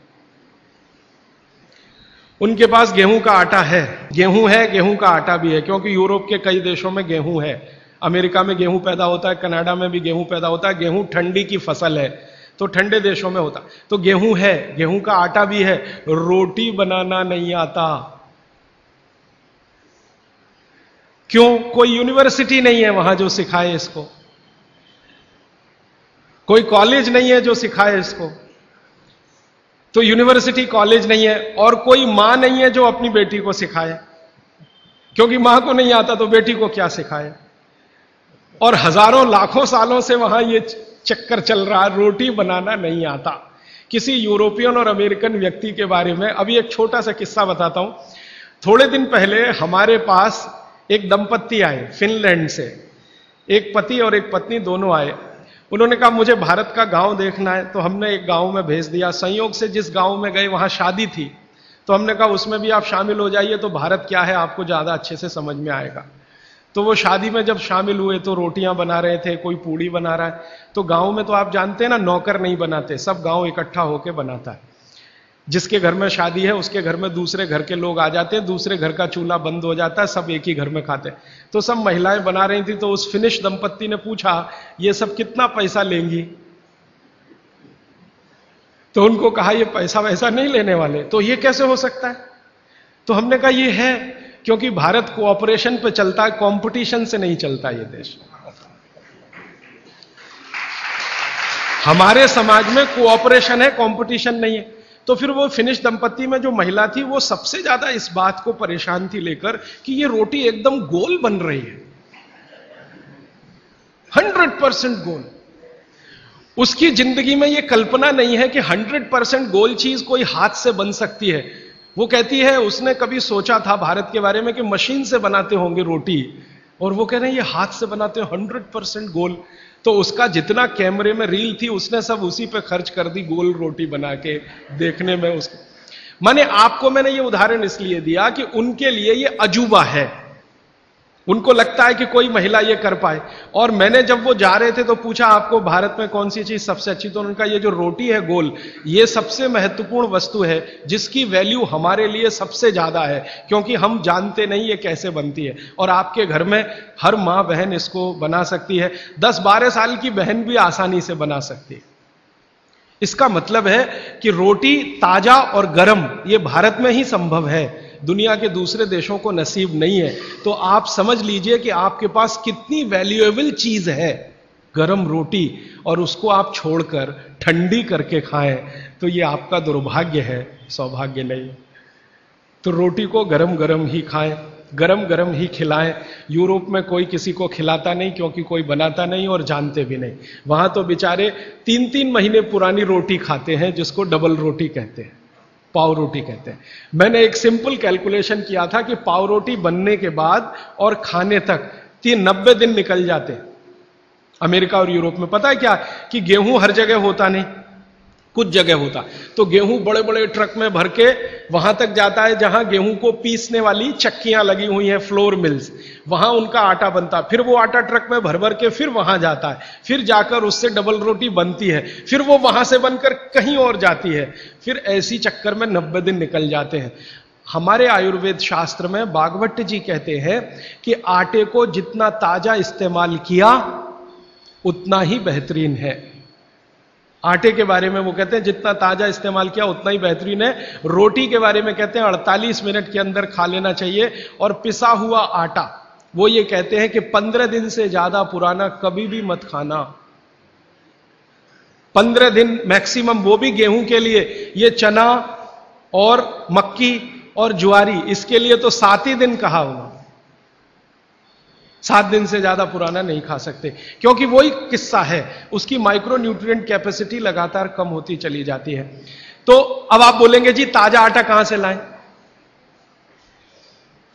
उनके पास गेहूं का आटा है, गेहूं है, गेहूं का आटा भी है, क्योंकि यूरोप के कई देशों में गेहूं है, अमेरिका में गेहूं पैदा होता है, कनाडा में भी गेहूं पैदा होता है। गेहूं ठंडी की फसल है तो ठंडे देशों में होता, तो गेहूं है, गेहूं का आटा भी है, रोटी बनाना नहीं आता। क्यों? कोई यूनिवर्सिटी नहीं है वहां जो सिखाए इसको, कोई कॉलेज नहीं है जो सिखाए इसको। तो यूनिवर्सिटी कॉलेज नहीं है, और कोई मां नहीं है जो अपनी बेटी को सिखाए, क्योंकि मां को नहीं आता तो बेटी को क्या सिखाए। और हजारों लाखों सालों से वहां ये चक्कर चल रहा है, रोटी बनाना नहीं आता। किसी यूरोपियन और अमेरिकन व्यक्ति के बारे में अभी एक छोटा सा किस्सा बताता हूं। थोड़े दिन पहले हमारे पास एक दंपत्ति आए फिनलैंड से, एक पति और एक पत्नी दोनों आए। उन्होंने कहा मुझे भारत का गांव देखना है, तो हमने एक गांव में भेज दिया। संयोग से जिस गांव में गए वहां शादी थी, तो हमने कहा उसमें भी आप शामिल हो जाइए, तो भारत क्या है आपको ज्यादा अच्छे से समझ में आएगा। तो वो शादी में जब शामिल हुए तो रोटियां बना रहे थे, कोई पूड़ी बना रहा है। तो गांव में तो आप जानते हैं ना, नौकर नहीं बनाते, सब गांव इकट्ठा होकर बनाता है। जिसके घर में शादी है उसके घर में दूसरे घर के लोग आ जाते हैं, दूसरे घर का चूल्हा बंद हो जाता है, सब एक ही घर में खाते हैं। तो सब महिलाएं बना रही थी, तो उस फिनिश दंपत्ति ने पूछा ये सब कितना पैसा लेंगी। तो उनको कहा ये पैसा वैसा नहीं लेने वाले। तो ये कैसे हो सकता है? तो हमने कहा ये है क्योंकि भारत कोऑपरेशन पे चलता है, कंपटीशन से नहीं चलता ये देश। हमारे समाज में कोऑपरेशन है, कंपटीशन नहीं है। तो फिर वो फिनिश दंपत्ति में जो महिला थी वो सबसे ज्यादा इस बात को परेशान थी लेकर कि ये रोटी एकदम गोल बन रही है, हंड्रेड परसेंट गोल। उसकी जिंदगी में ये कल्पना नहीं है कि हंड्रेड परसेंट गोल चीज कोई हाथ से बन सकती है। वो कहती है उसने कभी सोचा था भारत के बारे में कि मशीन से बनाते होंगे रोटी, और वो कह रहे हैं ये हाथ से बनाते हो हंड्रेड परसेंट गोल। तो उसका जितना कैमरे में रील थी उसने सब उसी पे खर्च कर दी, गोल रोटी बना के देखने में उसको। माने आपको मैंने ये उदाहरण इसलिए दिया कि उनके लिए ये अजूबा है, उनको लगता है कि कोई महिला ये कर पाए। और मैंने जब वो जा रहे थे तो पूछा आपको भारत में कौन सी चीज सबसे अच्छी, तो उनका ये जो रोटी है गोल, ये सबसे महत्वपूर्ण वस्तु है जिसकी वैल्यू हमारे लिए सबसे ज्यादा है, क्योंकि हम जानते नहीं ये कैसे बनती है। और आपके घर में हर मां बहन इसको बना सकती है, दस बारह साल की बहन भी आसानी से बना सकती है। इसका मतलब है कि रोटी ताजा और गर्म ये भारत में ही संभव है, दुनिया के दूसरे देशों को नसीब नहीं है। तो आप समझ लीजिए कि आपके पास कितनी वैल्यूएबल चीज है गरम रोटी, और उसको आप छोड़कर ठंडी करके खाएं तो ये आपका दुर्भाग्य है, सौभाग्य नहीं। तो रोटी को गरम गरम ही खाएं, गरम गरम ही खिलाएं। यूरोप में कोई किसी को खिलाता नहीं क्योंकि कोई बनाता नहीं और जानते भी नहीं। वहां तो बेचारे तीन तीन महीने पुरानी रोटी खाते हैं जिसको डबल रोटी कहते हैं, पाव रोटी कहते हैं। मैंने एक सिंपल कैलकुलेशन किया था कि पाव रोटी बनने के बाद और खाने तक तीन नब्बे दिन निकल जाते हैं अमेरिका और यूरोप में। पता है क्या कि गेहूं हर जगह होता नहीं, कुछ जगह होता। तो गेहूं बड़े बड़े ट्रक में भर के वहां तक जाता है जहां गेहूं को पीसने वाली चक्कियां लगी हुई हैं, फ्लोर मिल्स, वहां उनका आटा बनता। फिर वो आटा ट्रक में भर भर के फिर वहां जाता है, फिर जाकर उससे डबल रोटी बनती है, फिर वो वहां से बनकर कहीं और जाती है, फिर ऐसी चक्कर में नब्बे दिन निकल जाते हैं। हमारे आयुर्वेद शास्त्र में बागवट जी कहते हैं कि आटे को जितना ताजा इस्तेमाल किया उतना ही बेहतरीन है। आटे के बारे में वो कहते हैं जितना ताजा इस्तेमाल किया उतना ही बेहतरीन है। रोटी के बारे में कहते हैं अड़तालीस मिनट के अंदर खा लेना चाहिए। और पिसा हुआ आटा वो ये कहते हैं कि पंद्रह दिन से ज्यादा पुराना कभी भी मत खाना, पंद्रह दिन मैक्सिमम, वो भी गेहूं के लिए। ये चना और मक्की और ज्वारी इसके लिए तो सात ही दिन कहा हुआ, सात दिन से ज्यादा पुराना नहीं खा सकते, क्योंकि वही किस्सा है, उसकी माइक्रो न्यूट्रिएंट कैपेसिटी लगातार कम होती चली जाती है। तो अब आप बोलेंगे जी ताजा आटा कहां से लाएं?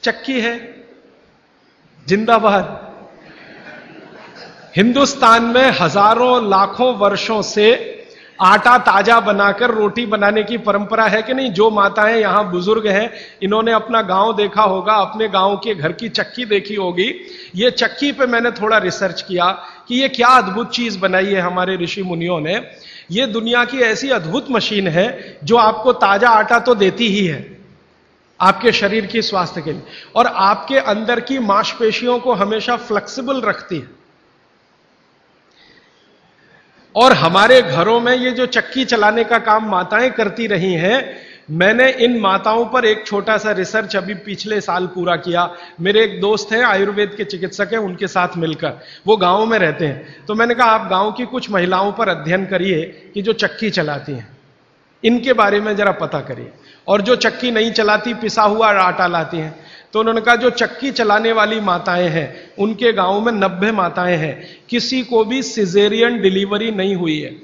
चक्की है, जिंदाबाद। हिंदुस्तान में हजारों लाखों वर्षों से आटा ताजा बनाकर रोटी बनाने की परंपरा है कि नहीं? जो माताएं यहां बुजुर्ग हैं, इन्होंने अपना गांव देखा होगा, अपने गांव के घर की चक्की देखी होगी। ये चक्की पे मैंने थोड़ा रिसर्च किया कि ये क्या अद्भुत चीज बनाई है हमारे ऋषि मुनियों ने। ये दुनिया की ऐसी अद्भुत मशीन है जो आपको ताजा आटा तो देती ही है आपके शरीर की स्वास्थ्य के लिए, और आपके अंदर की मांसपेशियों को हमेशा फ्लेक्सिबल रखती है। और हमारे घरों में ये जो चक्की चलाने का काम माताएं करती रही हैं, मैंने इन माताओं पर एक छोटा सा रिसर्च अभी पिछले साल पूरा किया। मेरे एक दोस्त हैं, आयुर्वेद के चिकित्सक हैं, उनके साथ मिलकर, वो गांव में रहते हैं। तो मैंने कहा आप गांव की कुछ महिलाओं पर अध्ययन करिए कि जो चक्की चलाती हैं, इनके बारे में जरा पता करिए। और जो चक्की नहीं चलाती, पिसा हुआ आटा लाती हैं। तो उन्होंने कहा जो चक्की चलाने वाली माताएं हैं, उनके गांव में नब्बे माताएं हैं, किसी को भी सिजेरियन डिलीवरी नहीं हुई है।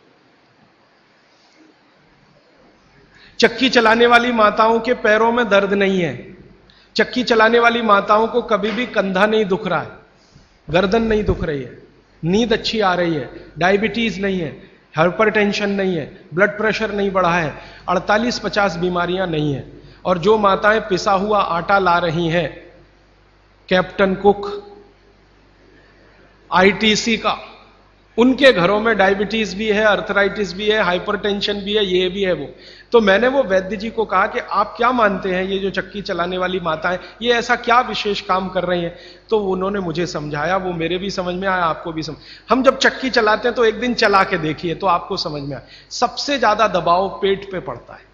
चक्की चलाने वाली माताओं के पैरों में दर्द नहीं है। चक्की चलाने वाली माताओं को कभी भी कंधा नहीं दुख रहा है, गर्दन नहीं दुख रही है, नींद अच्छी आ रही है, डायबिटीज नहीं है, हाइपरटेंशन नहीं है, ब्लड प्रेशर नहीं बढ़ा है, अड़तालीस पचास बीमारियां नहीं है। और जो माताएं पिसा हुआ आटा ला रही हैं, कैप्टन कुक, आईटीसी का, उनके घरों में डायबिटीज भी है, अर्थराइटिस भी है, हाइपरटेंशन भी है, ये भी है वो। तो मैंने वो वैद्य जी को कहा कि आप क्या मानते हैं ये जो चक्की चलाने वाली माताएं, ये ऐसा क्या विशेष काम कर रही हैं? तो उन्होंने मुझे समझाया, वो मेरे भी समझ में आया, आपको भी समझ। हम जब चक्की चलाते हैं तो एक दिन चला के देखिए तो आपको समझ में आए। सबसे ज्यादा दबाव पेट पे पड़ता है,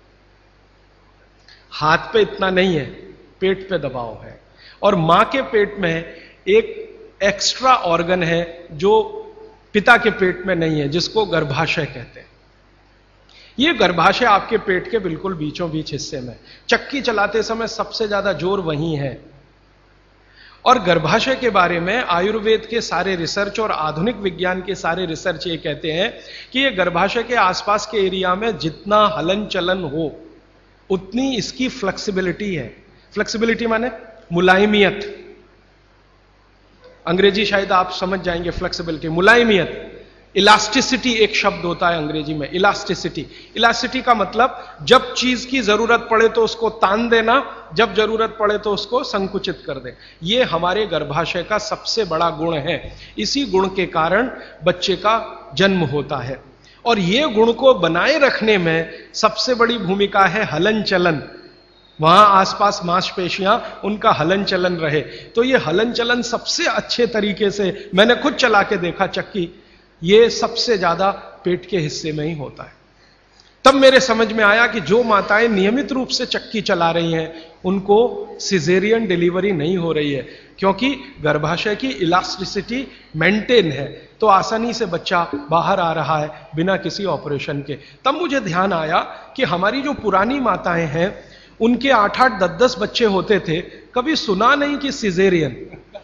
हाथ पे इतना नहीं है, पेट पे दबाव है। और मां के पेट में एक एक्स्ट्रा ऑर्गन है जो पिता के पेट में नहीं है, जिसको गर्भाशय कहते हैं। ये गर्भाशय आपके पेट के बिल्कुल बीचों बीच हिस्से में, चक्की चलाते समय सबसे ज्यादा जोर वहीं है। और गर्भाशय के बारे में आयुर्वेद के सारे रिसर्च और आधुनिक विज्ञान के सारे रिसर्च ये कहते हैं कि ये गर्भाशय के आसपास के एरिया में जितना हलन चलन हो, उतनी इसकी फ्लेक्सिबिलिटी है। फ्लेक्सिबिलिटी माने मुलायमियत, अंग्रेजी शायद आप समझ जाएंगे। फ्लेक्सिबिलिटी, मुलायमियत, इलास्टिसिटी एक शब्द होता है अंग्रेजी में, इलास्टिसिटी। इलास्टिसिटी का मतलब जब चीज की जरूरत पड़े तो उसको तान देना, जब जरूरत पड़े तो उसको संकुचित कर दे। ये हमारे गर्भाशय का सबसे बड़ा गुण है। इसी गुण के कारण बच्चे का जन्म होता है। और ये गुण को बनाए रखने में सबसे बड़ी भूमिका है हलन चलन। वहां आसपास मांसपेशियां, उनका हलन चलन रहे। तो ये हलन चलन सबसे अच्छे तरीके से, मैंने खुद चला के देखा चक्की, ये सबसे ज्यादा पेट के हिस्से में ही होता है। तब मेरे समझ में आया कि जो माताएं नियमित रूप से चक्की चला रही हैं, उनको सिजेरियन डिलीवरी नहीं हो रही है, क्योंकि गर्भाशय की इलास्टिसिटी मेंटेन है, तो आसानी से बच्चा बाहर आ रहा है बिना किसी ऑपरेशन के। तब मुझे ध्यान आया कि हमारी जो पुरानी माताएं हैं, उनके आठ आठ दस दस बच्चे होते थे, कभी सुना नहीं कि सिजेरियन।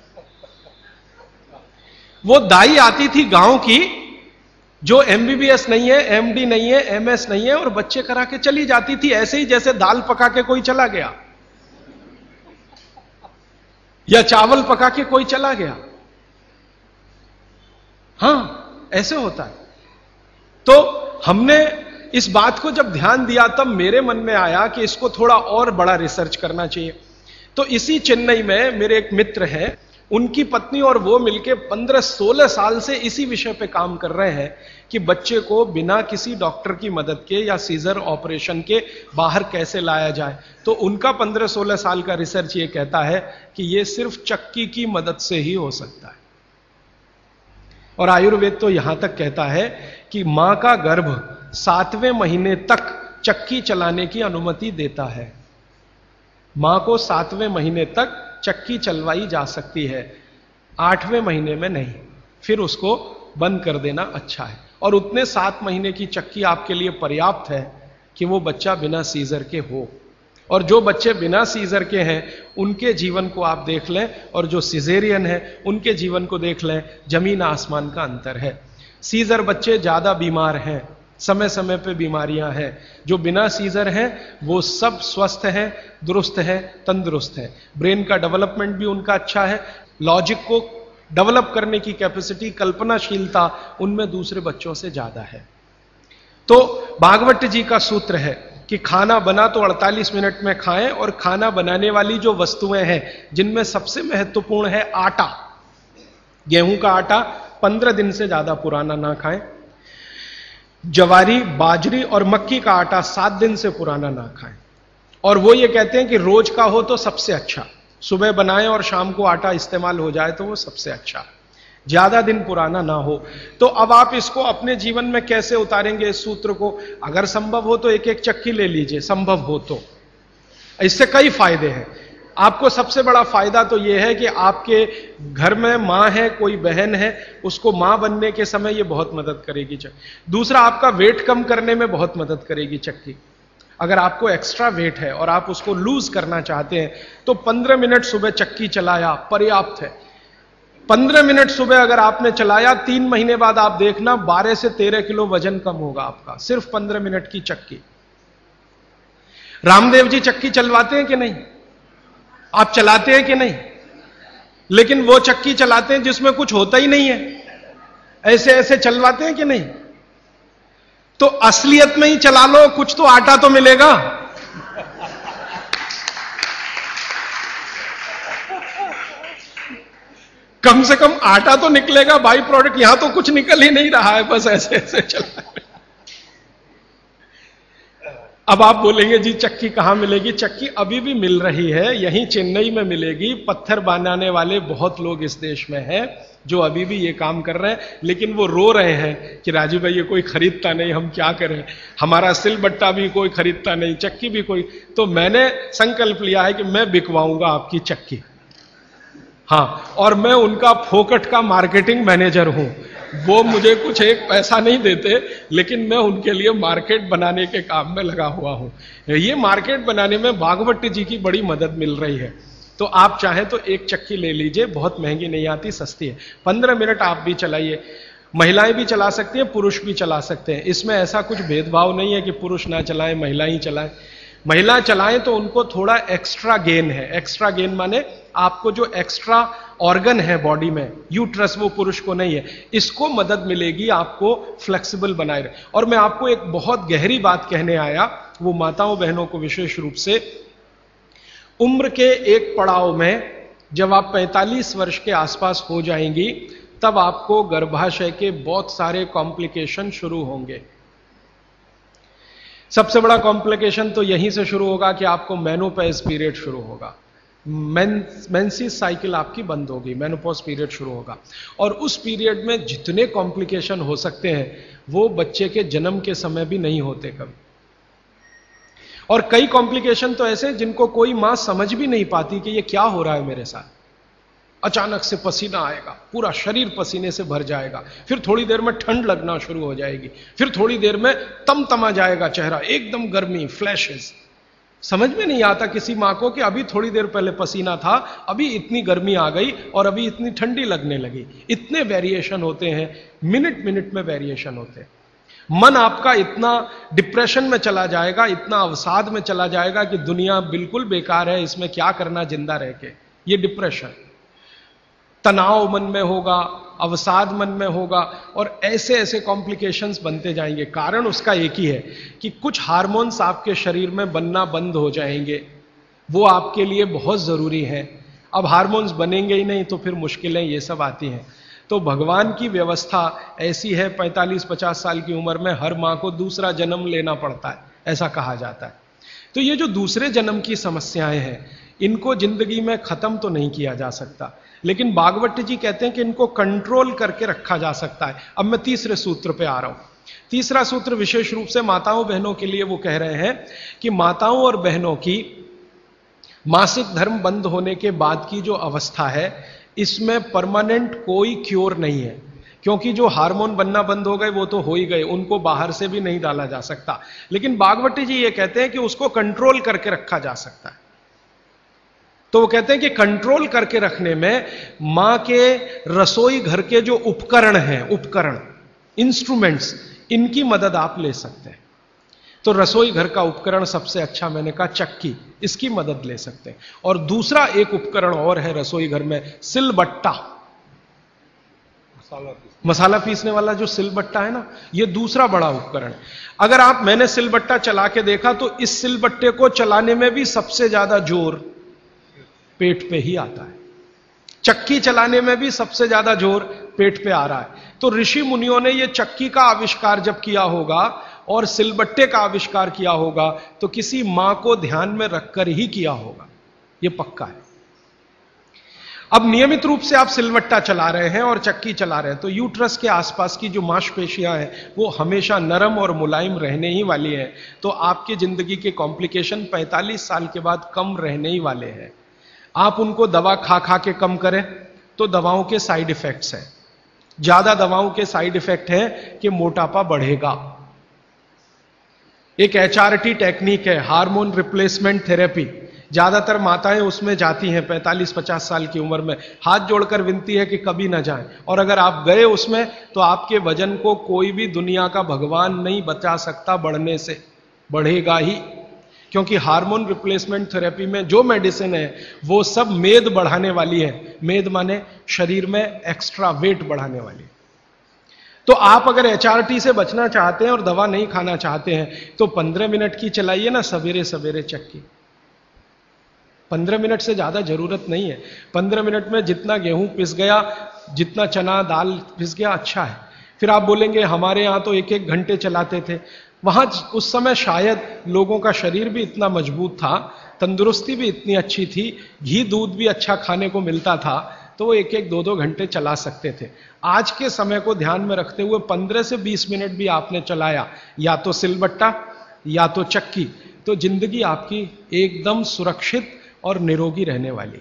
वो दाई आती थी गांव की, जो एमबीबीएस नहीं है, एमडी नहीं है, एमएस नहीं है, और बच्चे करा के चली जाती थी, ऐसे ही जैसे दाल पका के कोई चला गया या चावल पका के कोई चला गया। हां, ऐसे होता है। तो हमने इस बात को जब ध्यान दिया, तब मेरे मन में आया कि इसको थोड़ा और बड़ा रिसर्च करना चाहिए। तो इसी चेन्नई में मेरे एक मित्र हैं, उनकी पत्नी और वो मिलके पंद्रह सोलह साल से इसी विषय पे काम कर रहे हैं कि बच्चे को बिना किसी डॉक्टर की मदद के या सीजर ऑपरेशन के बाहर कैसे लाया जाए। तो उनका पंद्रह सोलह साल का रिसर्च ये कहता है कि ये सिर्फ चक्की की मदद से ही हो सकता है। और आयुर्वेद तो यहां तक कहता है कि मां का गर्भ सातवें महीने तक चक्की चलाने की अनुमति देता है। मां को सातवें महीने तक चक्की चलवाई जा सकती है, आठवें महीने में नहीं, फिर उसको बंद कर देना अच्छा है। और उतने सात महीने की चक्की आपके लिए पर्याप्त है कि वो बच्चा बिना सीजर के हो। और जो बच्चे बिना सीजर के हैं, उनके जीवन को आप देख लें, और जो सिजेरियन है उनके जीवन को देख लें, जमीन आसमान का अंतर है। सीजर बच्चे ज्यादा बीमार हैं, समय समय पे बीमारियां हैं। जो बिना सीजर हैं वो सब स्वस्थ हैं, दुरुस्त हैं, तंदुरुस्त हैं। ब्रेन का डेवलपमेंट भी उनका अच्छा है। लॉजिक को डेवलप करने की कैपेसिटी, कल्पनाशीलता उनमें दूसरे बच्चों से ज्यादा है। तो भागवत जी का सूत्र है कि खाना बना तो अड़तालीस मिनट में खाएं, और खाना बनाने वाली जो वस्तुएं हैं जिनमें सबसे महत्वपूर्ण है आटा, गेहूं का आटा पंद्रह दिन से ज्यादा पुराना ना खाएं। जवारी, बाजरी और मक्की का आटा सात दिन से पुराना ना खाएं। और वो ये कहते हैं कि रोज का हो तो सबसे अच्छा, सुबह बनाएं और शाम को आटा इस्तेमाल हो जाए तो वो सबसे अच्छा, ज्यादा दिन पुराना ना हो। तो अब आप इसको अपने जीवन में कैसे उतारेंगे इस सूत्र को? अगर संभव हो तो एक एक चक्की ले लीजिए, संभव हो तो। इससे कई फायदे हैं। आपको सबसे बड़ा फायदा तो यह है कि आपके घर में मां है, कोई बहन है, उसको मां बनने के समय यह बहुत मदद करेगी चक्की। दूसरा, आपका वेट कम करने में बहुत मदद करेगी चक्की। अगर आपको एक्स्ट्रा वेट है और आप उसको लूज करना चाहते हैं तो पंद्रह मिनट सुबह चक्की चलाया पर्याप्त है। पंद्रह मिनट सुबह अगर आपने चलाया, तीन महीने बाद आप देखना बारह से तेरह किलो वजन कम होगा आपका, सिर्फ पंद्रह मिनट की चक्की। रामदेव जी चक्की चलवाते हैं कि नहीं? आप चलाते हैं कि नहीं? लेकिन वो चक्की चलाते हैं जिसमें कुछ होता ही नहीं है, ऐसे ऐसे चलवाते हैं कि नहीं? तो असलियत में ही चला लो, कुछ तो आटा तो मिलेगा। कम से कम आटा तो निकलेगा, बाई प्रोडक्ट। यहां तो कुछ निकल ही नहीं रहा है, बस ऐसे ऐसे चला। अब आप बोलेंगे जी चक्की कहां मिलेगी? चक्की अभी भी मिल रही है, यहीं चेन्नई में मिलेगी। पत्थर बनाने वाले बहुत लोग इस देश में हैं जो अभी भी ये काम कर रहे हैं, लेकिन वो रो रहे हैं कि राजीव भाई ये कोई खरीदता नहीं, हम क्या करें, हमारा सिलबट्टा भी कोई खरीदता नहीं, चक्की भी कोई। तो मैंने संकल्प लिया है कि मैं बिकवाऊंगा आपकी चक्की। हाँ, और मैं उनका फोकट का मार्केटिंग मैनेजर हूं। वो मुझे कुछ एक पैसा नहीं देते, लेकिन मैं उनके लिए मार्केट बनाने के काम में लगा हुआ हूं। ये मार्केट बनाने में भागवत जी की बड़ी मदद मिल रही है। तो आप चाहें तो एक चक्की ले लीजिए, बहुत महंगी नहीं आती, सस्ती है। पंद्रह मिनट आप भी चलाइए। महिलाएं भी चला सकती हैं, पुरुष भी चला सकते हैं। इसमें ऐसा कुछ भेदभाव नहीं है कि पुरुष ना चलाएं, महिला ही चलाएं। महिला चलाएं तो उनको थोड़ा एक्स्ट्रा गेन है। एक्स्ट्रा गेन माने आपको जो एक्स्ट्रा ऑर्गन है बॉडी में, यूट्रस, वो पुरुष को नहीं है, इसको मदद मिलेगी आपको फ्लेक्सिबल बनाए रहे। और मैं आपको एक बहुत गहरी बात कहने आया, वो माताओं बहनों को विशेष रूप से, उम्र के एक पड़ाव में जब आप पैंतालीस वर्ष के आसपास हो जाएंगी, तब आपको गर्भाशय के बहुत सारे कॉम्प्लिकेशन शुरू होंगे। सबसे बड़ा कॉम्प्लिकेशन तो यहीं से शुरू होगा कि आपको मेनोपॉज पीरियड शुरू होगा, मेंसिस साइकिल आपकी बंद होगी, मेनोपॉज पीरियड शुरू होगा। और उस पीरियड में जितने कॉम्प्लिकेशन हो सकते हैं वो बच्चे के जन्म के समय भी नहीं होते कभी। और कई कॉम्प्लिकेशन तो ऐसे जिनको कोई मां समझ भी नहीं पाती कि ये क्या हो रहा है मेरे साथ। अचानक से पसीना आएगा, पूरा शरीर पसीने से भर जाएगा, फिर थोड़ी देर में ठंड लगना शुरू हो जाएगी, फिर थोड़ी देर में तमतमा जाएगा चेहरा, एकदम गर्मी, फ्लैशेस। समझ में नहीं आता किसी मां को कि अभी थोड़ी देर पहले पसीना था, अभी इतनी गर्मी आ गई और अभी इतनी ठंडी लगने लगी। इतने वेरिएशन होते हैं, मिनट मिनट में वेरिएशन होते हैं। मन आपका इतना डिप्रेशन में चला जाएगा, इतना अवसाद में चला जाएगा कि दुनिया बिल्कुल बेकार है, इसमें क्या करना जिंदा रह के। ये डिप्रेशन, तनाव मन में होगा, अवसाद मन में होगा, और ऐसे ऐसे कॉम्प्लिकेशंस बनते जाएंगे। कारण उसका एक ही है कि कुछ हार्मोन्स आपके शरीर में बनना बंद हो जाएंगे, वो आपके लिए बहुत जरूरी है। अब हार्मोन्स बनेंगे ही नहीं तो फिर मुश्किलें ये सब आती हैं। तो भगवान की व्यवस्था ऐसी है, पैंतालीस पचास साल की उम्र में हर मां को दूसरा जन्म लेना पड़ता है, ऐसा कहा जाता है। तो ये जो दूसरे जन्म की समस्याएं हैं, इनको जिंदगी में खत्म तो नहीं किया जा सकता, लेकिन भागवत जी कहते हैं कि इनको कंट्रोल करके रखा जा सकता है। अब मैं तीसरे सूत्र पे आ रहा हूं। तीसरा सूत्र विशेष रूप से माताओं बहनों के लिए वो कह रहे हैं कि माताओं और बहनों की मासिक धर्म बंद होने के बाद की जो अवस्था है, इसमें परमानेंट कोई क्योर नहीं है, क्योंकि जो हार्मोन बनना बंद हो गए वो तो हो ही गए, उनको बाहर से भी नहीं डाला जा सकता। लेकिन भागवत जी ये कहते हैं कि उसको कंट्रोल करके रखा जा सकता है। तो वो कहते हैं कि कंट्रोल करके रखने में मां के रसोई घर के जो उपकरण हैं, उपकरण, इंस्ट्रूमेंट्स, इनकी मदद आप ले सकते हैं। तो रसोई घर का उपकरण सबसे अच्छा मैंने कहा चक्की, इसकी मदद ले सकते हैं। और दूसरा एक उपकरण और है रसोई घर में, सिलबट्टा, मसाला पीसने वाला जो सिलबट्टा है ना, ये दूसरा बड़ा उपकरण है। अगर आप, मैंने सिलबट्टा चला के देखा तो इस सिलबट्टे को चलाने में भी सबसे ज्यादा जोर पेट पे ही आता है, चक्की चलाने में भी सबसे ज्यादा जोर पेट पे आ रहा है। तो ऋषि मुनियों ने ये चक्की का आविष्कार जब किया होगा और सिलबट्टे का आविष्कार किया होगा तो किसी मां को ध्यान में रखकर ही किया होगा, ये पक्का है। अब नियमित रूप से आप सिलबट्टा चला रहे हैं और चक्की चला रहे हैं तो यूट्रस के आसपास की जो मांसपेशियां हैं वो हमेशा नरम और मुलायम रहने ही वाली हैं। तो आपकी जिंदगी के कॉम्प्लिकेशन पैंतालीस साल के बाद कम रहने ही वाले हैं। आप उनको दवा खा खा के कम करें तो दवाओं के साइड इफेक्ट्स हैं, ज्यादा दवाओं के साइड इफेक्ट है कि मोटापा बढ़ेगा। एक एच आर टी टेक्निक है, हार्मोन रिप्लेसमेंट थेरेपी, ज्यादातर माताएं उसमें जाती हैं पैंतालीस पचास साल की उम्र में, हाथ जोड़कर विनती है कि कभी ना जाएं। और अगर आप गए उसमें तो आपके वजन को कोई भी दुनिया का भगवान नहीं बचा सकता बढ़ने से, बढ़ेगा ही। क्योंकि हार्मोन रिप्लेसमेंट थेरेपी में जो मेडिसिन है वो सब मेद बढ़ाने वाली है, मेद माने शरीर में एक्स्ट्रा वेट बढ़ाने वाली। तो आप अगर एच आर टी से बचना चाहते हैं और दवा नहीं खाना चाहते हैं तो पंद्रह मिनट की चलाइए ना सवेरे सवेरे चक्की। पंद्रह मिनट से ज्यादा जरूरत नहीं है। पंद्रह मिनट में जितना गेहूं पिस गया, जितना चना दाल पिस गया, अच्छा है। फिर आप बोलेंगे हमारे यहां तो एक एक घंटे चलाते थे। वहां उस समय शायद लोगों का शरीर भी इतना मजबूत था, तंदुरुस्ती भी इतनी अच्छी थी, घी दूध भी अच्छा खाने को मिलता था, तो वो एक एक दो दो घंटे चला सकते थे। आज के समय को ध्यान में रखते हुए पंद्रह से बीस मिनट भी आपने चलाया, या तो सिलबट्टा या तो चक्की, तो जिंदगी आपकी एकदम सुरक्षित और निरोगी रहने वाली है।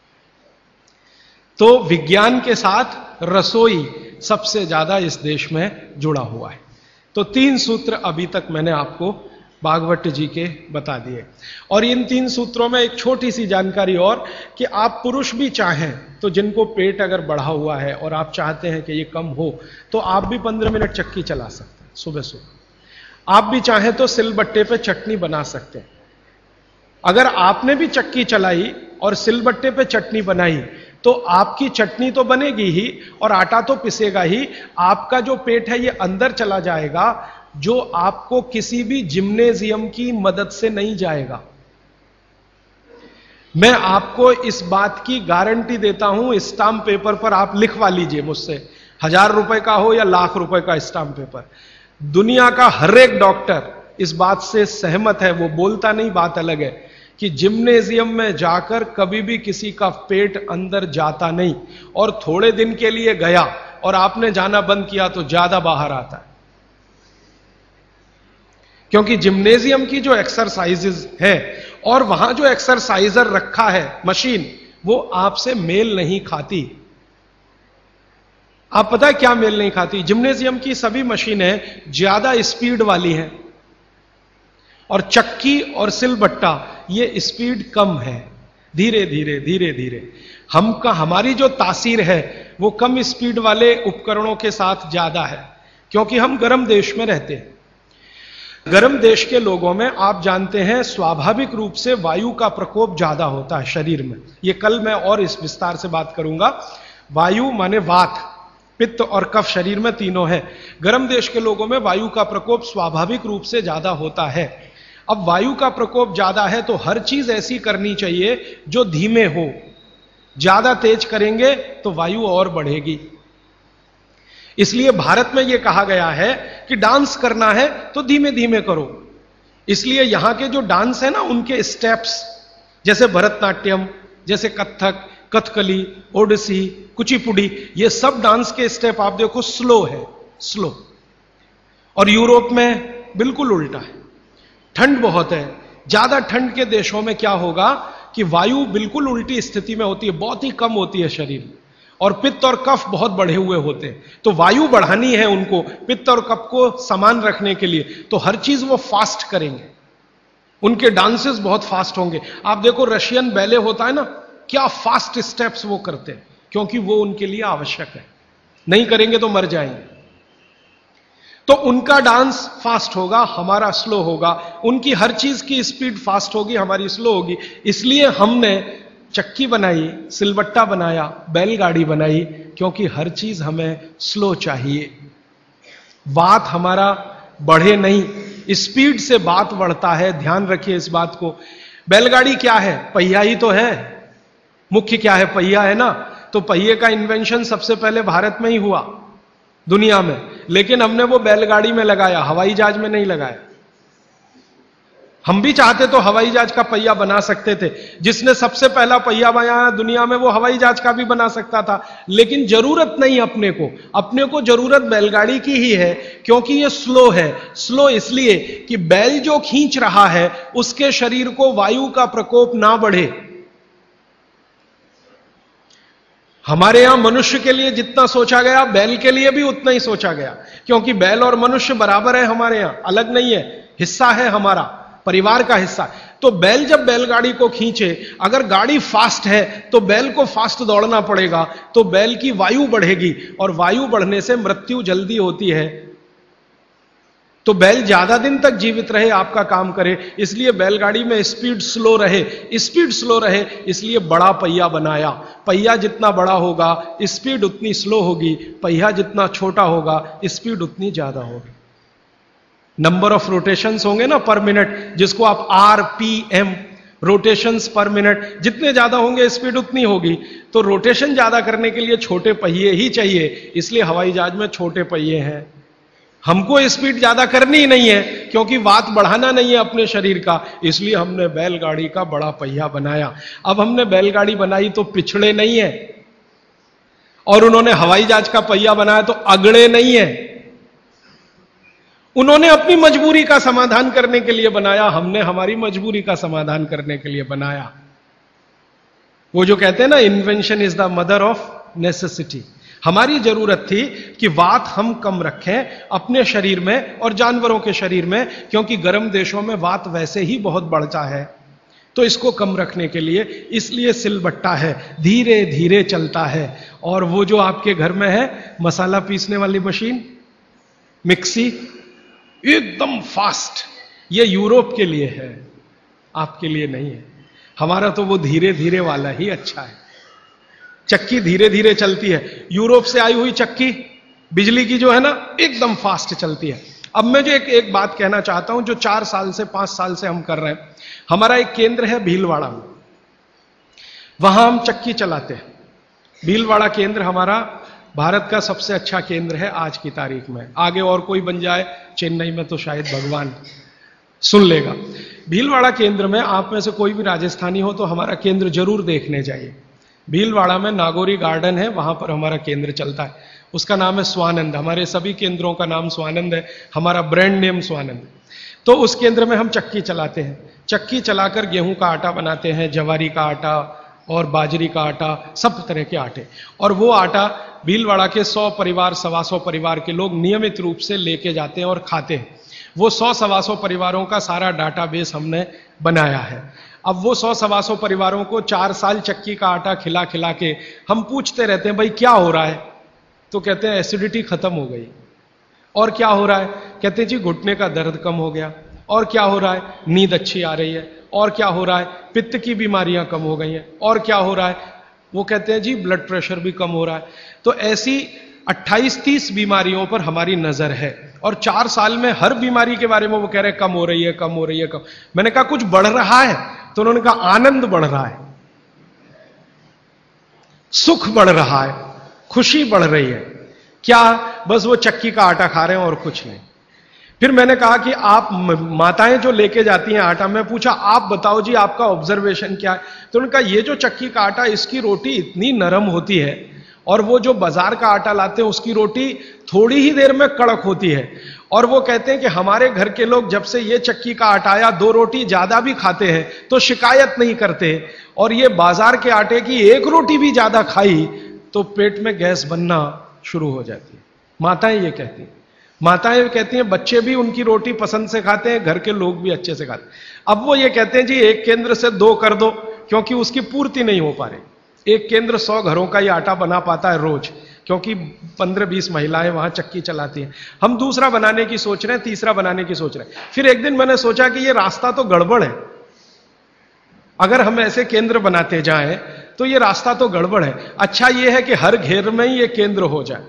तो विज्ञान के साथ रसोई सबसे ज्यादा इस देश में जुड़ा हुआ है। तो तीन सूत्र अभी तक मैंने आपको भागवत जी के बता दिए। और इन तीन सूत्रों में एक छोटी सी जानकारी और, कि आप पुरुष भी चाहें तो जिनको पेट अगर बढ़ा हुआ है और आप चाहते हैं कि ये कम हो तो आप भी पंद्रह मिनट चक्की चला सकते हैं सुबह सुबह। आप भी चाहें तो सिलबट्टे पे चटनी बना सकते हैं। अगर आपने भी चक्की चलाई और सिलबट्टे पे चटनी बनाई तो आपकी चटनी तो बनेगी ही और आटा तो पिसेगा ही, आपका जो पेट है ये अंदर चला जाएगा, जो आपको किसी भी जिम्नेजियम की मदद से नहीं जाएगा। मैं आपको इस बात की गारंटी देता हूं, स्टाम्प पेपर पर आप लिखवा लीजिए मुझसे, हजार रुपए का हो या लाख रुपए का स्टाम्प पेपर, दुनिया का हर एक डॉक्टर इस बात से सहमत है, वो बोलता नहीं, बात अलग है, कि जिम्नेजियम में जाकर कभी भी किसी का पेट अंदर जाता नहीं, और थोड़े दिन के लिए गया और आपने जाना बंद किया तो ज्यादा बाहर आता है। क्योंकि जिम्नेजियम की जो एक्सरसाइजेज है और वहां जो एक्सरसाइजर रखा है मशीन, वो आपसे मेल नहीं खाती। आप पता है क्या मेल नहीं खाती? जिम्नेजियम की सभी मशीनें ज्यादा स्पीड वाली हैं और चक्की और सिलबट्टा ये स्पीड कम है, धीरे धीरे धीरे धीरे। हम का हमारी जो तासीर है वो कम स्पीड वाले उपकरणों के साथ ज्यादा है, क्योंकि हम गर्म देश में रहते हैं। गर्म देश के लोगों में आप जानते हैं स्वाभाविक रूप से वायु का प्रकोप ज्यादा होता है शरीर में। ये कल मैं और इस विस्तार से बात करूंगा। वायु माने वात, पित्त और कफ शरीर में तीनों है। गर्म देश के लोगों में वायु का प्रकोप स्वाभाविक रूप से ज्यादा होता है। अब वायु का प्रकोप ज्यादा है तो हर चीज ऐसी करनी चाहिए जो धीमे हो। ज्यादा तेज करेंगे तो वायु और बढ़ेगी। इसलिए भारत में यह कहा गया है कि डांस करना है तो धीमे धीमे करो। इसलिए यहां के जो डांस है ना, उनके स्टेप्स, जैसे भरतनाट्यम, जैसे कथक, कथकली, ओडिसी, कुचिपुड़ी, ये सब डांस के स्टेप आप देखो स्लो है, स्लो। और यूरोप में बिल्कुल उल्टा है, ठंड बहुत है। ज्यादा ठंड के देशों में क्या होगा कि वायु बिल्कुल उल्टी स्थिति में होती है, बहुत ही कम होती है शरीर में, और पित्त और कफ बहुत बढ़े हुए होते हैं। तो वायु बढ़ानी है उनको पित्त और कफ को समान रखने के लिए, तो हर चीज वो फास्ट करेंगे। उनके डांसेस बहुत फास्ट होंगे। आप देखो रशियन बैले होता है ना, क्या फास्ट स्टेप्स वो करते हैं, क्योंकि वो उनके लिए आवश्यक है, नहीं करेंगे तो मर जाएंगे। तो उनका डांस फास्ट होगा, हमारा स्लो होगा, उनकी हर चीज की स्पीड फास्ट होगी, हमारी स्लो होगी। इसलिए हमने चक्की बनाई, सिलबट्टा बनाया, बैलगाड़ी बनाई, क्योंकि हर चीज हमें स्लो चाहिए। बात हमारा बढ़े नहीं, स्पीड से बात बढ़ता है, ध्यान रखिए इस बात को। बैलगाड़ी क्या है? पहिया ही तो है, मुख्य क्या है? पहिया है ना। तो पहिए का इन्वेंशन सबसे पहले भारत में ही हुआ दुनिया में, लेकिन हमने वो बैलगाड़ी में लगाया, हवाई जहाज में नहीं लगाया। हम भी चाहते तो हवाई जहाज का पहिया बना सकते थे। जिसने सबसे पहला पहिया बनाया दुनिया में वो हवाई जहाज का भी बना सकता था, लेकिन जरूरत नहीं अपने को। अपने को जरूरत बैलगाड़ी की ही है, क्योंकि ये स्लो है। स्लो इसलिए कि बैल जो खींच रहा है उसके शरीर को वायु का प्रकोप ना बढ़े। हमारे यहां मनुष्य के लिए जितना सोचा गया, बैल के लिए भी उतना ही सोचा गया, क्योंकि बैल और मनुष्य बराबर है हमारे यहां, अलग नहीं है, हिस्सा है हमारा, परिवार का हिस्सा। तो बैल जब बैलगाड़ी को खींचे, अगर गाड़ी फास्ट है तो बैल को फास्ट दौड़ना पड़ेगा, तो बैल की वायु बढ़ेगी, और वायु बढ़ने से मृत्यु जल्दी होती है। तो बैल ज्यादा दिन तक जीवित रहे, आपका काम करे, इसलिए बैलगाड़ी में स्पीड स्लो रहे। स्पीड स्लो रहे इसलिए बड़ा पहिया बनाया। पहिया जितना बड़ा होगा स्पीड उतनी स्लो होगी, पहिया जितना छोटा होगा स्पीड उतनी ज्यादा होगी। नंबर ऑफ रोटेशंस होंगे ना पर मिनट, जिसको आप R P M, rotations per minute, जितने ज्यादा होंगे स्पीड उतनी होगी। तो रोटेशन ज्यादा करने के लिए छोटे पहिए ही चाहिए, इसलिए हवाई जहाज में छोटे पहिए हैं। हमको स्पीड ज्यादा करनी ही नहीं है, क्योंकि वात बढ़ाना नहीं है अपने शरीर का, इसलिए हमने बैलगाड़ी का बड़ा पहिया बनाया। अब हमने बैलगाड़ी बनाई तो पिछड़े नहीं है, और उन्होंने हवाई जहाज का पहिया बनाया तो अगड़े नहीं है। उन्होंने अपनी मजबूरी का समाधान करने के लिए बनाया, हमने हमारी मजबूरी का समाधान करने के लिए बनाया। वो जो कहते हैं ना, invention is the mother of necessity. हमारी जरूरत थी कि वात हम कम रखें अपने शरीर में और जानवरों के शरीर में, क्योंकि गर्म देशों में वात वैसे ही बहुत बढ़ता है। तो इसको कम रखने के लिए इसलिए सिलबट्टा है, धीरे धीरे चलता है। और वो जो आपके घर में है मसाला पीसने वाली मशीन, मिक्सी, एकदम फास्ट, ये यूरोप के लिए है, आपके लिए नहीं है। हमारा तो वो धीरे धीरे वाला ही अच्छा है। चक्की धीरे धीरे चलती है, यूरोप से आई हुई चक्की बिजली की जो है ना एकदम फास्ट चलती है। अब मैं जो एक एक बात कहना चाहता हूं, जो चार साल से पांच साल से हम कर रहे हैं। हमारा एक केंद्र है भीलवाड़ा में, वहां हम चक्की चलाते हैं। भीलवाड़ा केंद्र हमारा भारत का सबसे अच्छा केंद्र है आज की तारीख में। आगे और कोई बन जाए चेन्नई में तो शायद भगवान सुन लेगा। भीलवाड़ा केंद्र में आप में से कोई भी राजस्थानी हो तो हमारा केंद्र जरूर देखने जाइए। भीलवाड़ा में नागौरी गार्डन है, वहां पर हमारा केंद्र चलता है। उसका नाम है स्वानंद। हमारे सभी केंद्रों का नाम स्वानंद है, हमारा ब्रांड नेम स्वानंद। तो उस केंद्र में हम चक्की चलाते हैं। चक्की चलाकर गेहूं का आटा बनाते हैं, जवारी का आटा और बाजरी का आटा, सब तरह के आटे। और वो आटा भीलवाड़ा के सौ परिवार, सवा सौ परिवार के लोग नियमित रूप से लेके जाते हैं और खाते हैं। वो सौ सवा सौ परिवारों का सारा डाटाबेस हमने बनाया है। अब वो सौ सवा सौ परिवारों को चार साल चक्की का आटा खिला खिला के हम पूछते रहते हैं, भाई क्या हो रहा है? तो कहते हैं एसिडिटी खत्म हो गई। और क्या हो रहा है? कहते हैं जी घुटने का दर्द कम हो गया। और क्या हो रहा है? नींद अच्छी आ रही है। और क्या हो रहा है? पित्त की बीमारियां कम हो गई हैं। और क्या हो रहा है? वो कहते हैं जी ब्लड प्रेशर भी कम हो रहा है। तो ऐसी अट्ठाईस तीस बीमारियों पर हमारी नजर है, और चार साल में हर बीमारी के बारे में वो कह रहे हैं कम हो रही है, कम हो रही है, कम। मैंने कहा कुछ बढ़ रहा है? तो उन्होंने कहा आनंद बढ़ रहा है, सुख बढ़ रहा है, खुशी बढ़ रही है। क्या? बस वो चक्की का आटा खा रहे हैं और कुछ नहीं। फिर मैंने कहा कि आप माताएं जो लेके जाती हैं आटा, मैं पूछा आप बताओ जी आपका ऑब्जर्वेशन क्या है? तो उन्होंने कहा ये जो चक्की का आटा, इसकी रोटी इतनी नरम होती है, और वो जो बाजार का आटा लाते हैं उसकी रोटी थोड़ी ही देर में कड़क होती है। और वो कहते हैं कि हमारे घर के लोग जब से ये चक्की का आटा आया, दो रोटी ज्यादा भी खाते हैं तो शिकायत नहीं करते, और ये बाजार के आटे की एक रोटी भी ज्यादा खाई तो पेट में गैस बनना शुरू हो जाती है। माताएं ये कहती हैं। माताएं कहती हैं बच्चे भी उनकी रोटी पसंद से खाते हैं, घर के लोग भी अच्छे से खाते हैं। अब वो ये कहते हैं जी एक केंद्र से दो कर दो, क्योंकि उसकी पूर्ति नहीं हो पा रही। एक केंद्र सौ घरों का ही आटा बना पाता है रोज। क्योंकि पंद्रह बीस महिलाएं वहां चक्की चलाती हैं। हम दूसरा बनाने की सोच रहे हैं, तीसरा बनाने की सोच रहे हैं। फिर एक दिन मैंने सोचा कि ये रास्ता तो गड़बड़ है, अगर हम ऐसे केंद्र बनाते जाएं तो ये रास्ता तो गड़बड़ है। अच्छा ये है कि हर घेर में ही ये केंद्र हो जाए।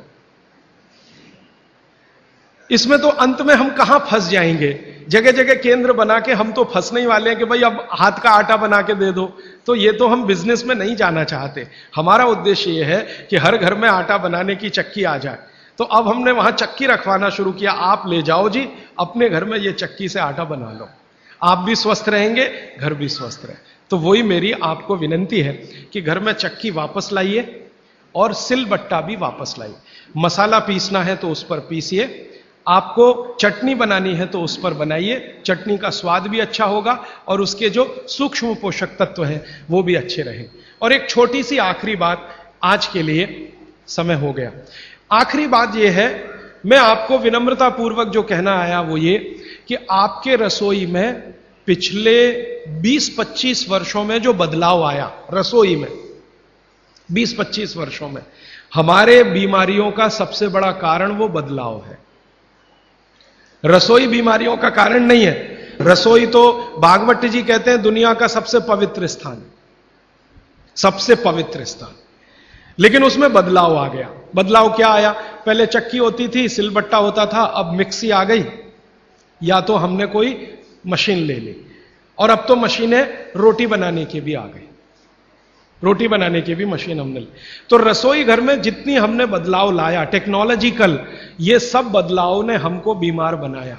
इसमें तो अंत में हम कहां फंस जाएंगे, जगह जगह केंद्र बना के हम तो फंसने ही वाले हैं कि भाई अब हाथ का आटा बना के दे दो। तो ये तो हम बिजनेस में नहीं जाना चाहते। हमारा उद्देश्य ये है कि हर घर में आटा बनाने की चक्की आ जाए। तो अब हमने वहां चक्की रखवाना शुरू किया, आप ले जाओ जी अपने घर में ये चक्की से आटा बना लो, आप भी स्वस्थ रहेंगे, घर भी स्वस्थ रहे। तो वही मेरी आपको विनंती है कि घर में चक्की वापस लाइए और सिलबट्टा भी वापस लाइए। मसाला पीसना है तो उस पर पीसिए, आपको चटनी बनानी है तो उस पर बनाइए, चटनी का स्वाद भी अच्छा होगा और उसके जो सूक्ष्म पोषक तत्व हैं वो भी अच्छे रहें। और एक छोटी सी आखिरी बात, आज के लिए समय हो गया, आखिरी बात यह है, मैं आपको विनम्रता पूर्वक जो कहना आया वो ये कि आपके रसोई में पिछले बीस पच्चीस वर्षों में जो बदलाव आया रसोई में, बीस पच्चीस वर्षों में हमारे बीमारियों का सबसे बड़ा कारण वो बदलाव है। रसोई बीमारियों का कारण नहीं है। रसोई तो भागवत जी कहते हैं दुनिया का सबसे पवित्र स्थान, सबसे पवित्र स्थान, लेकिन उसमें बदलाव आ गया। बदलाव क्या आया? पहले चक्की होती थी, सिलबट्टा होता था, अब मिक्सी आ गई, या तो हमने कोई मशीन ले ली, और अब तो मशीनें रोटी बनाने की भी आ गई, रोटी बनाने की भी मशीन हमने ली। तो रसोई घर में जितनी हमने बदलाव लाया टेक्नोलॉजिकल, ये सब बदलाव ने हमको बीमार बनाया,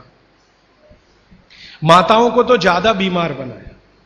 माताओं को तो ज्यादा बीमार बनाया।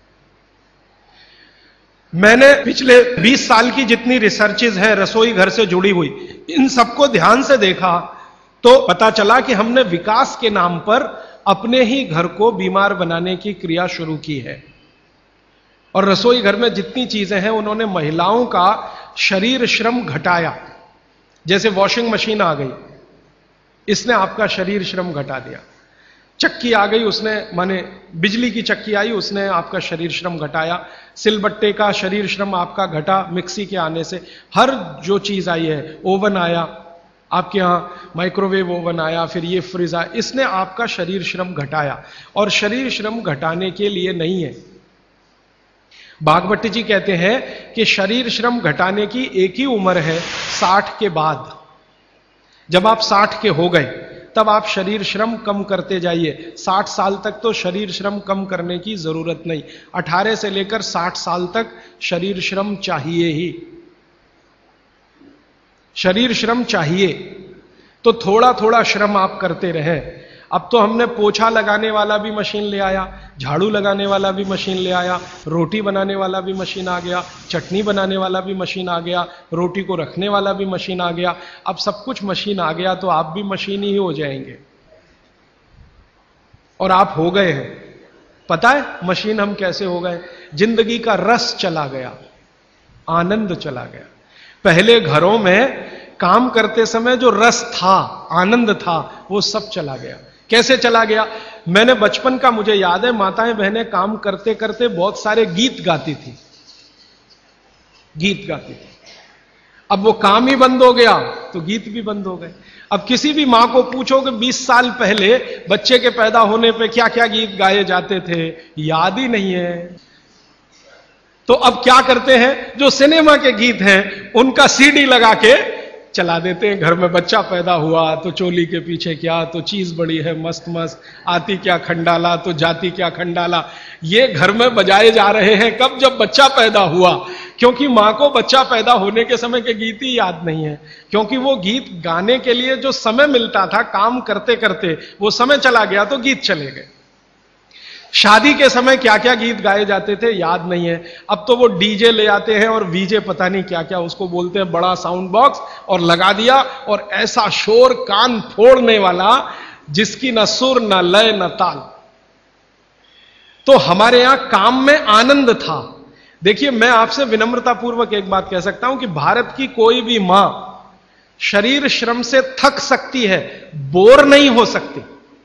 मैंने पिछले बीस साल की जितनी रिसर्चेज हैं रसोई घर से जुड़ी हुई, इन सबको ध्यान से देखा तो पता चला कि हमने विकास के नाम पर अपने ही घर को बीमार बनाने की क्रिया शुरू की है। और रसोई घर में जितनी चीजें हैं उन्होंने महिलाओं का शरीर श्रम घटाया। जैसे वॉशिंग मशीन आ गई, इसने आपका शरीर श्रम घटा दिया। चक्की आ गई, उसने माने बिजली की चक्की आई, उसने आपका शरीर श्रम घटाया। सिलबट्टे का शरीर श्रम आपका घटा मिक्सी के आने से। हर जो चीज आई है, ओवन आया आपके यहां, माइक्रोवेव ओवन आया, फिर ये फ्रिज आया, इसने आपका शरीर श्रम घटाया। और शरीर श्रम घटाने के लिए नहीं है। भागवत जी कहते हैं कि शरीर श्रम घटाने की एक ही उम्र है, साठ के बाद। जब आप साठ के हो गए तब आप शरीर श्रम कम करते जाइए। साठ साल तक तो शरीर श्रम कम करने की जरूरत नहीं, अठारह से लेकर साठ साल तक शरीर श्रम चाहिए ही, शरीर श्रम चाहिए। तो थोड़ा थोड़ा श्रम आप करते रहें। अब तो हमने पोछा लगाने वाला भी मशीन ले आया, झाड़ू लगाने वाला भी मशीन ले आया, रोटी बनाने वाला भी मशीन आ गया, चटनी बनाने वाला भी मशीन आ गया, रोटी को रखने वाला भी मशीन आ गया। अब सब कुछ मशीन आ गया तो आप भी मशीन ही हो जाएंगे। और आप हो गए हैं। पता है मशीन हम कैसे हो गए? जिंदगी का रस चला गया, आनंद चला गया। पहले घरों में काम करते समय जो रस था, आनंद था, वो सब चला गया। कैसे चला गया? मैंने बचपन का मुझे याद है, माताएं बहनें काम करते करते बहुत सारे गीत गाती थी, गीत गाती थी। अब वो काम ही बंद हो गया तो गीत भी बंद हो गए। अब किसी भी मां को पूछो कि बीस साल पहले बच्चे के पैदा होने पे क्या क्या गीत गाए जाते थे, याद ही नहीं है। तो अब क्या करते हैं, जो सिनेमा के गीत हैं उनका सीडी लगा के चला देते हैं। घर में बच्चा पैदा हुआ तो चोली के पीछे क्या, तो चीज बड़ी है मस्त मस्त, आती क्या खंडाला तो जाती क्या खंडाला, ये घर में बजाए जा रहे हैं। कब? जब बच्चा पैदा हुआ। क्योंकि मां को बच्चा पैदा होने के समय के गीत ही याद नहीं है, क्योंकि वो गीत गाने के लिए जो समय मिलता था काम करते करते, वो समय चला गया तो गीत चले गए। शादी के समय क्या क्या गीत गाए जाते थे याद नहीं है। अब तो वो डीजे ले आते हैं और वीजे पता नहीं क्या क्या उसको बोलते हैं, बड़ा साउंड बॉक्स, और लगा दिया और ऐसा शोर कान फोड़ने वाला जिसकी न सुर न लय न ताल। तो हमारे यहां काम में आनंद था। देखिए मैं आपसे विनम्रता पूर्वक एक बात कह सकता हूं कि भारत की कोई भी मां शरीर श्रम से थक सकती है, बोर नहीं हो सकती।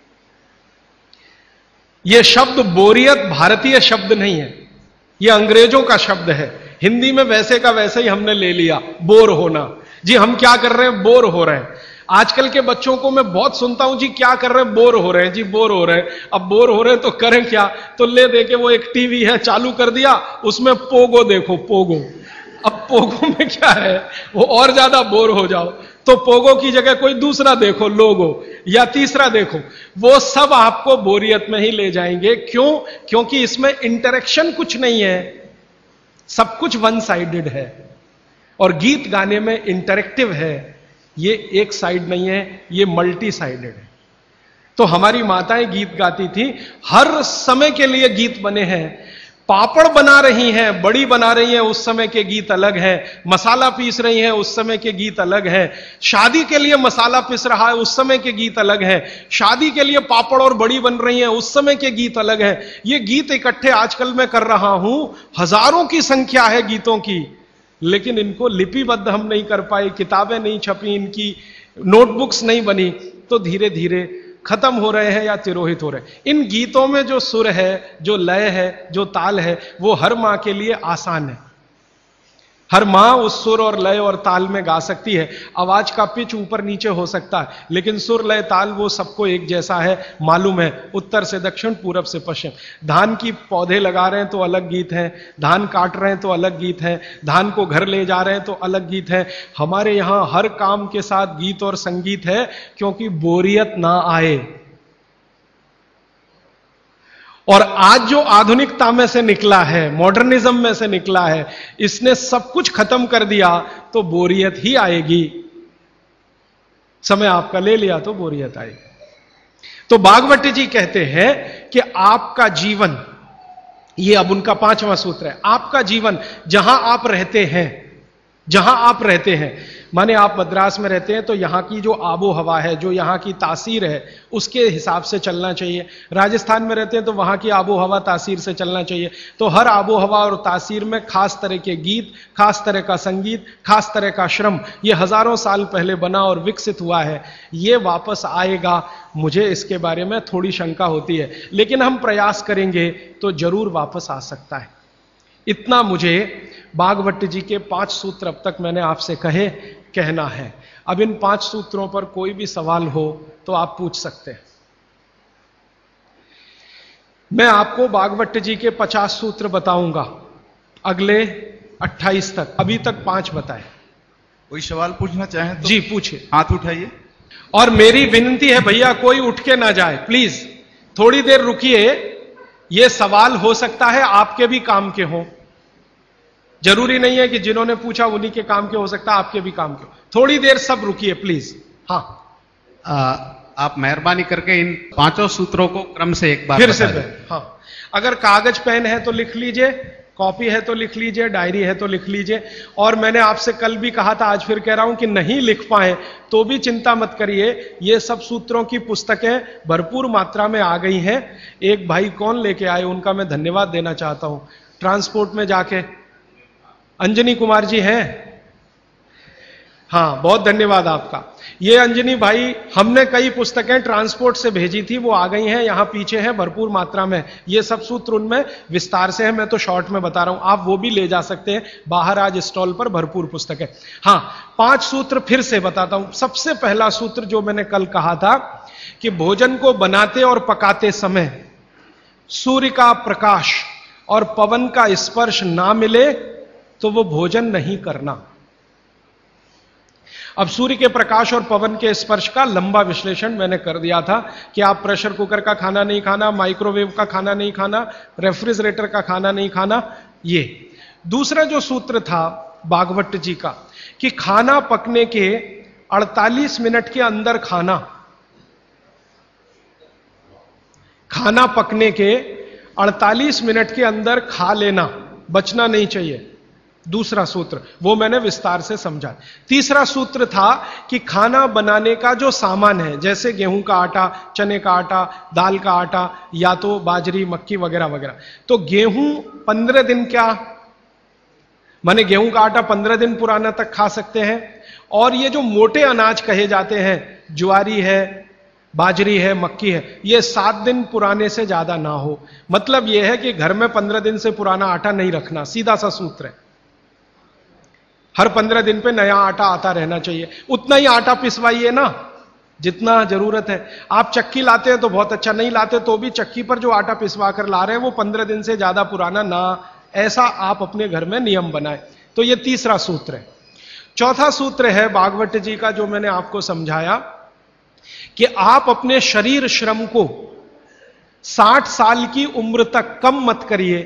यह शब्द बोरियत भारतीय शब्द नहीं है, यह अंग्रेजों का शब्द है। हिंदी में वैसे का वैसे ही हमने ले लिया, बोर होना। जी हम क्या कर रहे हैं, बोर हो रहे हैं। आजकल के बच्चों को मैं बहुत सुनता हूं, जी क्या कर रहे हैं, बोर हो रहे हैं, जी बोर हो रहे हैं। अब बोर हो रहे हैं तो करें क्या, तो ले दे के वो एक टीवी है चालू कर दिया, उसमें पोगो देखो, पोगो। अब पोगो में क्या है, वो और ज्यादा बोर हो जाओ तो पोगो की जगह कोई दूसरा देखो, लोगो, या तीसरा देखो। वो सब आपको बोरियत में ही ले जाएंगे। क्यों? क्योंकि इसमें इंटरेक्शन कुछ नहीं है, सब कुछ वन साइडेड है। और गीत गाने में इंटरेक्टिव है, ये एक साइड नहीं है, ये मल्टी साइडेड है। तो हमारी माताएं गीत गाती थी, हर समय के लिए गीत बने हैं। पापड़ बना रही हैं, बड़ी बना रही हैं, उस समय के गीत अलग हैं। मसाला पीस रही हैं, उस समय के गीत अलग हैं। शादी के लिए मसाला पीस रहा है, उस समय के गीत अलग हैं। शादी के लिए पापड़ और बड़ी बन रही हैं, उस समय के गीत अलग हैं। ये गीत इकट्ठे आजकल मैं कर रहा हूं, हजारों की संख्या है गीतों की, लेकिन इनको लिपिबद्ध हम नहीं कर पाए, किताबें नहीं छपी, इनकी नोटबुक्स नहीं बनी, तो धीरे धीरे खत्म हो रहे हैं या तिरोहित हो रहे हैं। इन गीतों में जो सुर है, जो लय है, जो ताल है, वो हर मां के लिए आसान है। हर मां उस सुर और लय और ताल में गा सकती है। आवाज का पिच ऊपर नीचे हो सकता है, लेकिन सुर लय ताल वो सबको एक जैसा है, मालूम है, उत्तर से दक्षिण, पूरब से पश्चिम। धान की पौधे लगा रहे हैं तो अलग गीत है, धान काट रहे हैं तो अलग गीत है, धान को घर ले जा रहे हैं तो अलग गीत है। हमारे यहां हर काम के साथ गीत और संगीत है, क्योंकि बोरियत ना आए। और आज जो आधुनिकता में से निकला है, मॉडर्निज्म में से निकला है, इसने सब कुछ खत्म कर दिया तो बोरियत ही आएगी। समय आपका ले लिया तो बोरियत आएगी। तो भागवत जी कहते हैं कि आपका जीवन, ये अब उनका पांचवा सूत्र है, आपका जीवन जहां आप रहते हैं, जहां आप रहते हैं, माने आप मद्रास में रहते हैं तो यहां की जो आबो हवा है, जो यहां की तासीर है, उसके हिसाब से चलना चाहिए। राजस्थान में रहते हैं तो वहां की आबो हवा तासीर से चलना चाहिए। तो हर आबो हवा और तासीर में खास तरह के गीत, खास तरह का संगीत, खास तरह का श्रम, ये हजारों साल पहले बना और विकसित हुआ है। ये वापस आएगा, मुझे इसके बारे में थोड़ी शंका होती है, लेकिन हम प्रयास करेंगे तो जरूर वापस आ सकता है। इतना मुझे भागवत जी के पांच सूत्र अब तक मैंने आपसे कहे, कहना है। अब इन पांच सूत्रों पर कोई भी सवाल हो तो आप पूछ सकते हैं। मैं आपको भागवत जी के पचास सूत्र बताऊंगा अगले अट्ठाईस तक, अभी तक पांच बताए। कोई सवाल पूछना चाहें तो जी पूछिए, हाथ उठाइए। और मेरी विनती है भैया, कोई उठ के ना जाए प्लीज, थोड़ी देर रुकिए। ये सवाल हो सकता है आपके भी काम के हों, जरूरी नहीं है कि जिन्होंने पूछा उन्हीं के काम के, हो सकता है आपके भी काम के हो। थोड़ी देर सब रुकिए प्लीज। हाँ, आ, आप मेहरबानी करके इन पांचों सूत्रों को क्रम से एक बार फिर से बता दें। पे, हाँ, अगर कागज पेन है तो लिख लीजिए, कॉपी है तो लिख लीजिए, डायरी है तो लिख लीजिए। और मैंने आपसे कल भी कहा था, आज फिर कह रहा हूं कि नहीं लिख पाए तो भी चिंता मत करिए, ये सब सूत्रों की पुस्तकें भरपूर मात्रा में आ गई हैं। एक भाई कौन लेके आए, उनका मैं धन्यवाद देना चाहता हूं, ट्रांसपोर्ट में जाके अंजनी कुमार जी हैं, हाँ बहुत धन्यवाद आपका। ये अंजनी भाई, हमने कई पुस्तकें ट्रांसपोर्ट से भेजी थी, वो आ गई हैं, यहां पीछे है भरपूर मात्रा में। ये सब सूत्र उनमें विस्तार से है, मैं तो शॉर्ट में बता रहा हूं, आप वो भी ले जा सकते हैं। बाहर आज स्टॉल पर भरपूर पुस्तकें। हाँ, पांच सूत्र फिर से बताता हूं। सबसे पहला सूत्र जो मैंने कल कहा था कि भोजन को बनाते और पकाते समय सूर्य का प्रकाश और पवन का स्पर्श ना मिले तो वो भोजन नहीं करना। अब सूर्य के प्रकाश और पवन के स्पर्श का लंबा विश्लेषण मैंने कर दिया था कि आप प्रेशर कुकर का खाना नहीं खाना, माइक्रोवेव का खाना नहीं खाना, रेफ्रिजरेटर का खाना नहीं खाना। ये दूसरा जो सूत्र था भागवत जी का कि खाना पकने के अड़तालीस मिनट के अंदर खाना, खाना पकने के अड़तालीस मिनट के अंदर खा लेना, बचना नहीं चाहिए। दूसरा सूत्र वो मैंने विस्तार से समझा। तीसरा सूत्र था कि खाना बनाने का जो सामान है, जैसे गेहूं का आटा, चने का आटा, दाल का आटा, या तो बाजरी, मक्की वगैरह वगैरह, तो गेहूं पंद्रह दिन क्या, माने गेहूं का आटा पंद्रह दिन पुराना तक खा सकते हैं। और ये जो मोटे अनाज कहे जाते हैं, ज्वारी है, बाजरी है, मक्की है, ये सात दिन पुराने से ज्यादा ना हो। मतलब यह है कि घर में पंद्रह दिन से पुराना आटा नहीं रखना, सीधा सा सूत्र है। हर पंद्रह दिन पे नया आटा आता रहना चाहिए। उतना ही आटा पिसवाइए ना जितना जरूरत है। आप चक्की लाते हैं तो बहुत अच्छा, नहीं लाते तो भी चक्की पर जो आटा पिसवा कर ला रहे हैं वो पंद्रह दिन से ज्यादा पुराना ना, ऐसा आप अपने घर में नियम बनाएं। तो ये तीसरा सूत्र है। चौथा सूत्र है भागवत जी का, जो मैंने आपको समझाया कि आप अपने शरीर श्रम को साठ साल की उम्र तक कम मत करिए।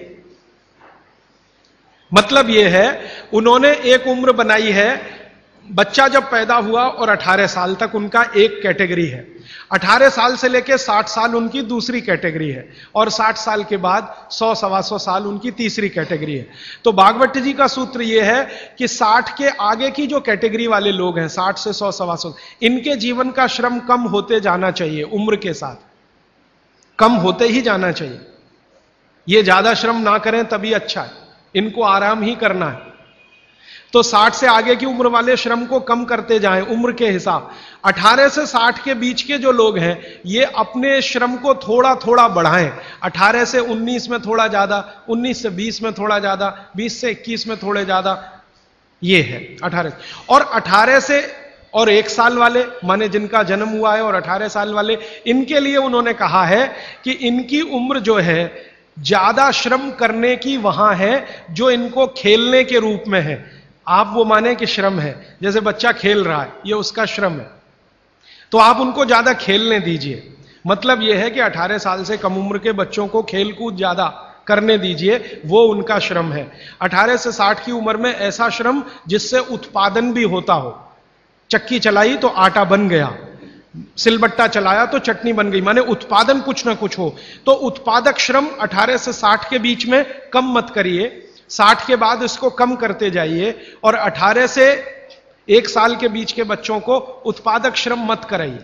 मतलब यह है, उन्होंने एक उम्र बनाई है, बच्चा जब पैदा हुआ और अठारह साल तक उनका एक कैटेगरी है, अठारह साल से लेकर साठ साल उनकी दूसरी कैटेगरी है, और साठ साल के बाद सौ सवा सौ साल उनकी तीसरी कैटेगरी है। तो भागवत जी का सूत्र यह है कि साठ के आगे की जो कैटेगरी वाले लोग हैं, साठ से सौ सवा सौ, इनके जीवन का श्रम कम होते जाना चाहिए, उम्र के साथ कम होते ही जाना चाहिए। ये ज्यादा श्रम ना करें तभी अच्छा है, इनको आराम ही करना है। तो साठ से आगे की उम्र वाले श्रम को कम करते जाएं उम्र के हिसाब। अठारह से साठ के बीच के जो लोग हैं ये अपने श्रम को थोड़ा थोड़ा बढ़ाएं। अठारह से उन्नीस में थोड़ा ज्यादा, उन्नीस से बीस में थोड़ा ज्यादा, बीस से इक्कीस में थोड़े ज्यादा, ये है अठारह। और अठारह से और एक साल वाले, माने जिनका जन्म हुआ है, और अठारह साल वाले, इनके लिए उन्होंने कहा है कि इनकी उम्र जो है ज्यादा श्रम करने की वहां है जो इनको खेलने के रूप में है। आप वो माने कि श्रम है, जैसे बच्चा खेल रहा है, ये उसका श्रम है, तो आप उनको ज्यादा खेलने दीजिए। मतलब यह है कि अठारह साल से कम उम्र के बच्चों को खेल कूद ज्यादा करने दीजिए, वो उनका श्रम है। अठारह से साठ की उम्र में ऐसा श्रम जिससे उत्पादन भी होता हो। चक्की चलाई तो आटा बन गया, सिलबट्टा चलाया तो चटनी बन गई, माने उत्पादन कुछ ना कुछ हो। तो उत्पादक श्रम अठारह से साठ के बीच में कम मत करिए, साठ के बाद इसको कम करते जाइए, और अठारह से एक साल के बीच के बच्चों को उत्पादक श्रम मत कराइए।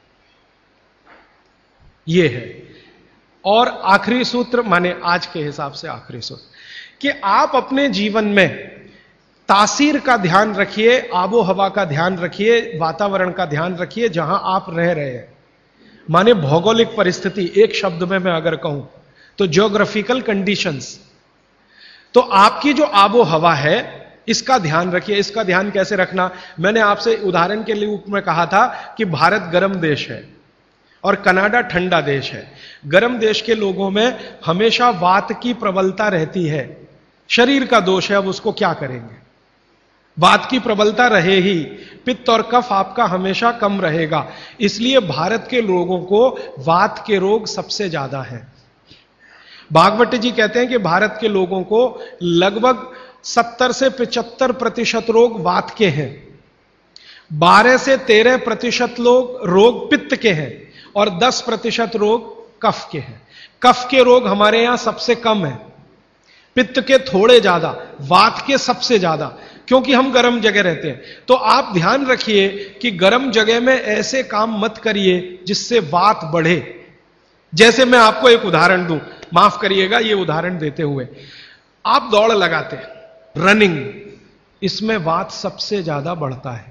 यह है। और आखिरी सूत्र, माने आज के हिसाब से आखिरी सूत्र, कि आप अपने जीवन में तासीर का ध्यान रखिए, आबो हवा का ध्यान रखिए, वातावरण का ध्यान रखिए जहां आप रह रहे हैं। माने भौगोलिक परिस्थिति, एक शब्द में मैं अगर कहूं तो ज्योग्राफिकल कंडीशंस। तो आपकी जो आबो हवा है इसका ध्यान रखिए। इसका ध्यान कैसे रखना, मैंने आपसे उदाहरण के लिए में कहा था कि भारत गर्म देश है और कनाडा ठंडा देश है। गर्म देश के लोगों में हमेशा वात की प्रबलता रहती है, शरीर का दोष है, अब उसको क्या करेंगे, वात की प्रबलता रहे ही, पित्त और कफ आपका हमेशा कम रहेगा। इसलिए भारत के लोगों को वात के रोग सबसे ज्यादा हैं। भागवत जी कहते हैं कि भारत के लोगों को लगभग सत्तर से पचहत्तर प्रतिशत रोग वात के हैं, बारह से तेरह प्रतिशत लोग रोग पित्त के हैं, और दस प्रतिशत रोग कफ के हैं। कफ के रोग हमारे यहां सबसे कम है, पित्त के थोड़े ज्यादा, वात के सबसे ज्यादा, क्योंकि हम गर्म जगह रहते हैं। तो आप ध्यान रखिए कि गर्म जगह में ऐसे काम मत करिए जिससे वात बढ़े। जैसे मैं आपको एक उदाहरण दूं, माफ करिएगा ये उदाहरण देते हुए, आप दौड़ लगाते हैं, रनिंग, इसमें वात सबसे ज्यादा बढ़ता है।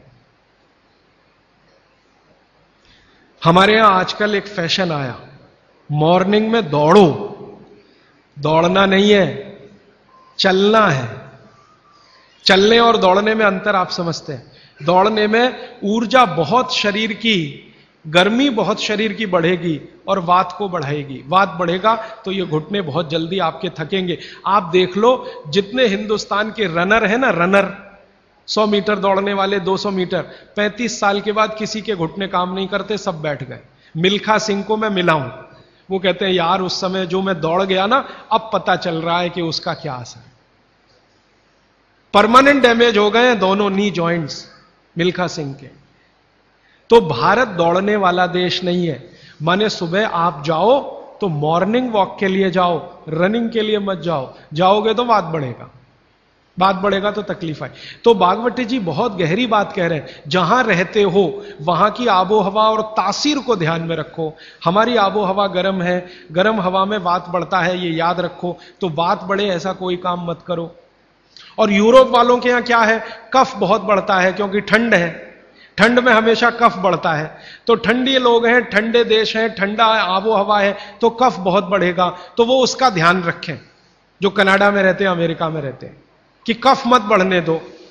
हमारे यहां आजकल एक फैशन आया, मॉर्निंग में दौड़ो। दौड़ना नहीं है, चलना है। चलने और दौड़ने में अंतर आप समझते हैं। दौड़ने में ऊर्जा बहुत शरीर की, गर्मी बहुत शरीर की बढ़ेगी और वात को बढ़ाएगी। वात बढ़ेगा तो ये घुटने बहुत जल्दी आपके थकेंगे। आप देख लो, जितने हिंदुस्तान के रनर है ना, रनर सौ मीटर दौड़ने वाले, दो सौ मीटर, पैंतीस साल के बाद किसी के घुटने काम नहीं करते, सब बैठ गए। मिल्खा सिंह को मैं मिला हूं, वो कहते हैं यार उस समय जो मैं दौड़ गया ना, अब पता चल रहा है कि उसका क्या असर। परमानेंट डैमेज हो गए हैं दोनों नी जॉइंट्स मिल्खा सिंह के। तो भारत दौड़ने वाला देश नहीं है। माने सुबह आप जाओ तो मॉर्निंग वॉक के लिए जाओ, रनिंग के लिए मत जाओ। जाओगे तो बात बढ़ेगा, बात बढ़ेगा तो तकलीफ आए। तो भागवत जी बहुत गहरी बात कह रहे हैं, जहां रहते हो वहां की आबो हवा और तासीर को ध्यान में रखो। हमारी आबो हवा गर्म है, गर्म हवा में वात बढ़ता है, ये याद रखो। तो वात बढ़े ऐसा कोई काम मत करो। और यूरोप वालों के यहां क्या है, कफ बहुत बढ़ता है, क्योंकि ठंड है, ठंड में हमेशा कफ बढ़ता है। तो ठंडी लोग हैं, ठंडे देश हैं, ठंडा आबो हवा है, तो कफ बहुत बढ़ेगा। तो वो उसका ध्यान रखें, जो कनाडा में रहते हैं, अमेरिका में रहते हैं, कि कफ मत बढ़ने दो।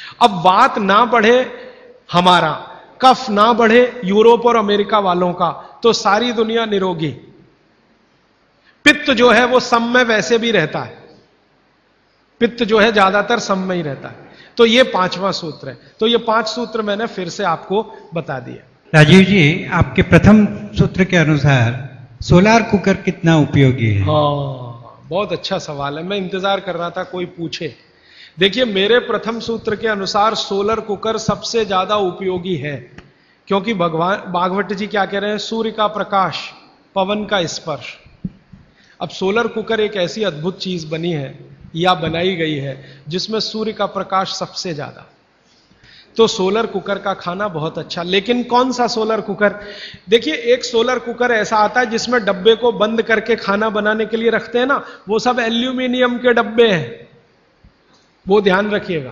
अब बात ना बढ़े हमारा, कफ ना बढ़े यूरोप और अमेरिका वालों का, तो सारी दुनिया निरोगी। पित्त जो है वो सम में वैसे भी रहता है, पित्त जो है ज्यादातर सम में ही रहता है। तो ये पांचवां सूत्र है। तो ये पांच सूत्र मैंने फिर से आपको बता दिए। राजीव जी, आपके प्रथम सूत्र के अनुसार सोलार कुकर कितना उपयोगी है? हाँ, बहुत अच्छा सवाल है, मैं इंतजार कर रहा था कोई पूछे। देखिए, मेरे प्रथम सूत्र के अनुसार सोलर कुकर सबसे ज्यादा उपयोगी है, क्योंकि भगवान भागवत जी क्या कह रहे हैं? सूर्य का प्रकाश, पवन का स्पर्श। अब सोलर कुकर एक ऐसी अद्भुत चीज बनी है या बनाई गई है जिसमें सूर्य का प्रकाश सबसे ज्यादा। तो सोलर कुकर का खाना बहुत अच्छा। लेकिन कौन सा सोलर कुकर? देखिए, एक सोलर कुकर ऐसा आता है जिसमें डब्बे को बंद करके खाना बनाने के लिए रखते हैं ना, वो सब एल्यूमिनियम के डब्बे हैं, वो ध्यान रखिएगा।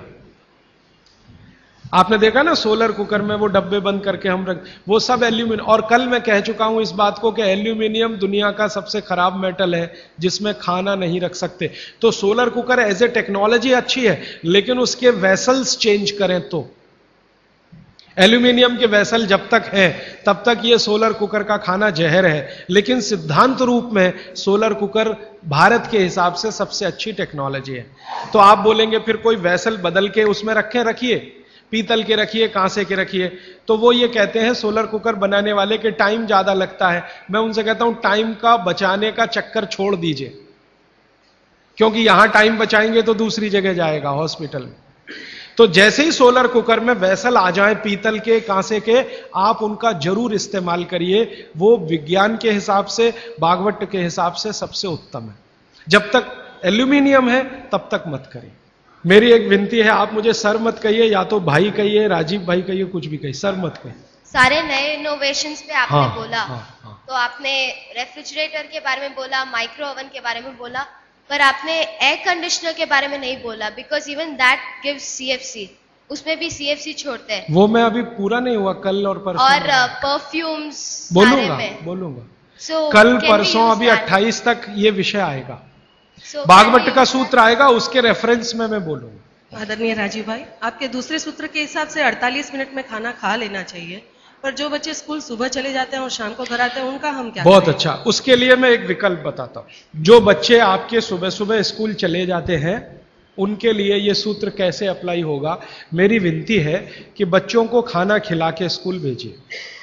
आपने देखा ना सोलर कुकर में वो डब्बे बंद करके हम रख, वो सब एल्यूमिनियम। और कल मैं कह चुका हूं इस बात को कि एल्यूमिनियम दुनिया का सबसे खराब मेटल है जिसमें खाना नहीं रख सकते। तो solar cooker as a technology अच्छी है, लेकिन उसके वेसल्स चेंज करें तो। एल्यूमिनियम के वेसल जब तक है तब तक ये सोलर कुकर का खाना जहर है, लेकिन सिद्धांत रूप में सोलर कुकर भारत के हिसाब से सबसे अच्छी टेक्नोलॉजी है। तो आप बोलेंगे फिर कोई वेसल बदल के उसमें रखें, रखिए, पीतल के रखिए, कांसे के रखिए। तो वो ये कहते हैं सोलर कुकर बनाने वाले के टाइम ज्यादा लगता है। मैं उनसे कहता हूं टाइम का बचाने का चक्कर छोड़ दीजिए, क्योंकि यहां टाइम बचाएंगे तो दूसरी जगह जाएगा, हॉस्पिटल में। तो जैसे ही सोलर कुकर में वेसल आ जाए पीतल के, कांसे के, आप उनका जरूर इस्तेमाल करिए। वो विज्ञान के हिसाब से, भागवत के हिसाब से सबसे उत्तम है। जब तक एल्यूमिनियम है तब तक मत करिए। मेरी एक विनती है, आप मुझे सर मत कहिए, या तो भाई कहिए, राजीव भाई कहिए, कुछ भी कहिए, सर मत कहिए। सारे नए इनोवेशंस पे आपने हाँ, बोला, हाँ, हाँ। तो आपने रेफ्रिजरेटर के बारे में बोला, माइक्रो ओवन के बारे में बोला, पर आपने एयर कंडीशनर के बारे में नहीं बोला, because even that gives CFC, उसमें भी सीएफसी छोड़ते हैं। वो मैं अभी पूरा नहीं हुआ, कल और परसों। और परफ्यूम्स बोलूंगा बोलूंगा so, कल परसों अभी अट्ठाईस तक ये विषय आएगा, so, भागवत का सूत्र आएगा, उसके रेफरेंस में मैं बोलूंगा। आदरणीय राजीव भाई, आपके दूसरे सूत्र के हिसाब से अड़तालीस मिनट में खाना खा लेना चाहिए, पर जो बच्चे स्कूल सुबह चले जाते हैं और शाम को घर आते हैं, उनका हम क्या बहुत करें? अच्छा, उसके लिए मैं एक विकल्प बताता हूं। जो बच्चे आपके सुबह सुबह स्कूल चले जाते हैं, उनके लिए यह सूत्र कैसे अप्लाई होगा? मेरी विनती है कि बच्चों को खाना खिला के स्कूल भेजिए।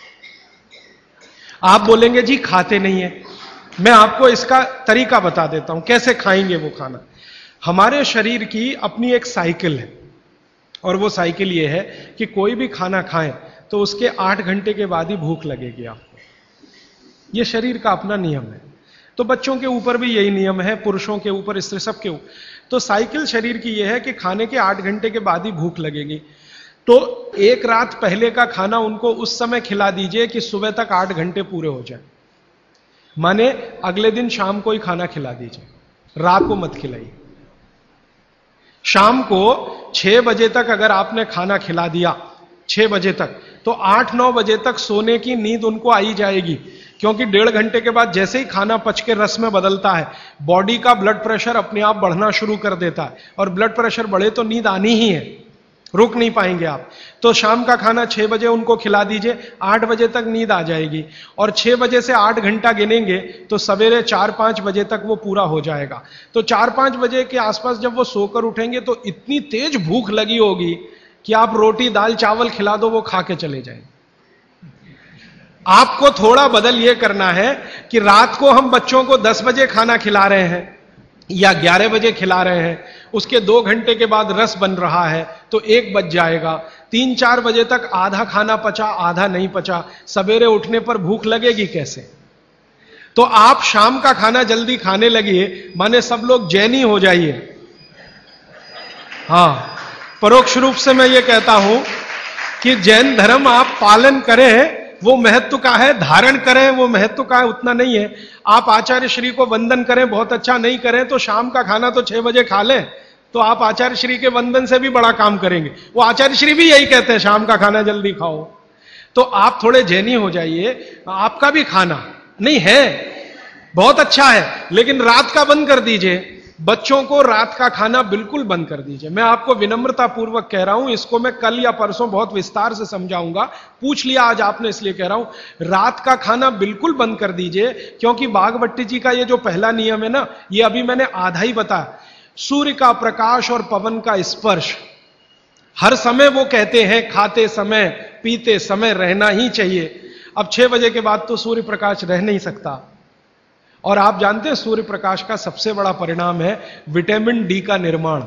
आप बोलेंगे जी खाते नहीं है, मैं आपको इसका तरीका बता देता हूं कैसे खाएंगे वो खाना। हमारे शरीर की अपनी एक साइकिल है, और वो साइकिल ये है कि कोई भी खाना खाएं तो उसके आठ घंटे के बाद ही भूख लगेगी आपको। ये शरीर का अपना नियम है। तो बच्चों के ऊपर भी यही नियम है, पुरुषों के ऊपर, स्त्री, सबके ऊपर। तो साइकिल शरीर की यह है कि खाने के आठ घंटे के बाद ही भूख लगेगी। तो एक रात पहले का खाना उनको उस समय खिला दीजिए कि सुबह तक आठ घंटे पूरे हो जाए। माने अगले दिन शाम को ही खाना खिला दीजिए, रात को मत खिलाइए। शाम को छह बजे तक अगर आपने खाना खिला दिया, छह बजे तक, तो आठ नौ बजे तक सोने की नींद उनको आई जाएगी, क्योंकि डेढ़ घंटे के बाद जैसे ही खाना पच के रस में बदलता है, बॉडी का ब्लड प्रेशर अपने आप बढ़ना शुरू कर देता है, और ब्लड प्रेशर बढ़े तो नींद आनी ही है, रुक नहीं पाएंगे आप। तो शाम का खाना छह बजे उनको खिला दीजिए, आठ बजे तक नींद आ जाएगी, और छह बजे से आठ घंटा गिनेंगे तो सवेरे चार पांच बजे तक वो पूरा हो जाएगा। तो चार पांच बजे के आसपास जब वो सोकर उठेंगे तो इतनी तेज भूख लगी होगी कि आप रोटी दाल चावल खिला दो, वो खा के चले जाएंगे। आपको थोड़ा बदल ये करना है कि रात को हम बच्चों को दस बजे खाना खिला रहे हैं या ग्यारह बजे खिला रहे हैं, उसके दो घंटे के बाद रस बन रहा है तो एक बज जाएगा। तीन चार बजे तक आधा खाना पचा, आधा नहीं पचा, सवेरे उठने पर भूख लगेगी कैसे? तो आप शाम का खाना जल्दी खाने लगिए, माने सब लोग जैनी हो जाइए। हां, परोक्ष रूप से मैं ये कहता हूं कि जैन धर्म आप पालन करें, वो महत्व का है, धारण करें वो महत्व का है, उतना नहीं है। आप आचार्य श्री को वंदन करें, बहुत अच्छा, नहीं करें तो शाम का खाना तो छह बजे खा लें, तो आप आचार्य श्री के वंदन से भी बड़ा काम करेंगे। वो आचार्य श्री भी यही कहते हैं, शाम का खाना जल्दी खाओ। तो आप थोड़े जैनी हो जाइए। आपका भी खाना नहीं है, बहुत अच्छा है, लेकिन रात का बंद कर दीजिए। बच्चों को रात का खाना बिल्कुल बंद कर दीजिए। मैं आपको विनम्रता पूर्वक कह रहा हूं, इसको मैं कल या परसों बहुत विस्तार से समझाऊंगा, पूछ लिया आज आपने इसलिए कह रहा हूं। रात का खाना बिल्कुल बंद कर दीजिए, क्योंकि बागवट्टी जी का ये जो पहला नियम है ना, ये अभी मैंने आधा ही बताया। सूर्य का प्रकाश और पवन का स्पर्श हर समय वो कहते हैं खाते समय पीते समय रहना ही चाहिए। अब छह बजे के बाद तो सूर्य प्रकाश रह नहीं सकता, और आप जानते हैं सूर्य प्रकाश का सबसे बड़ा परिणाम है विटामिन डी का निर्माण।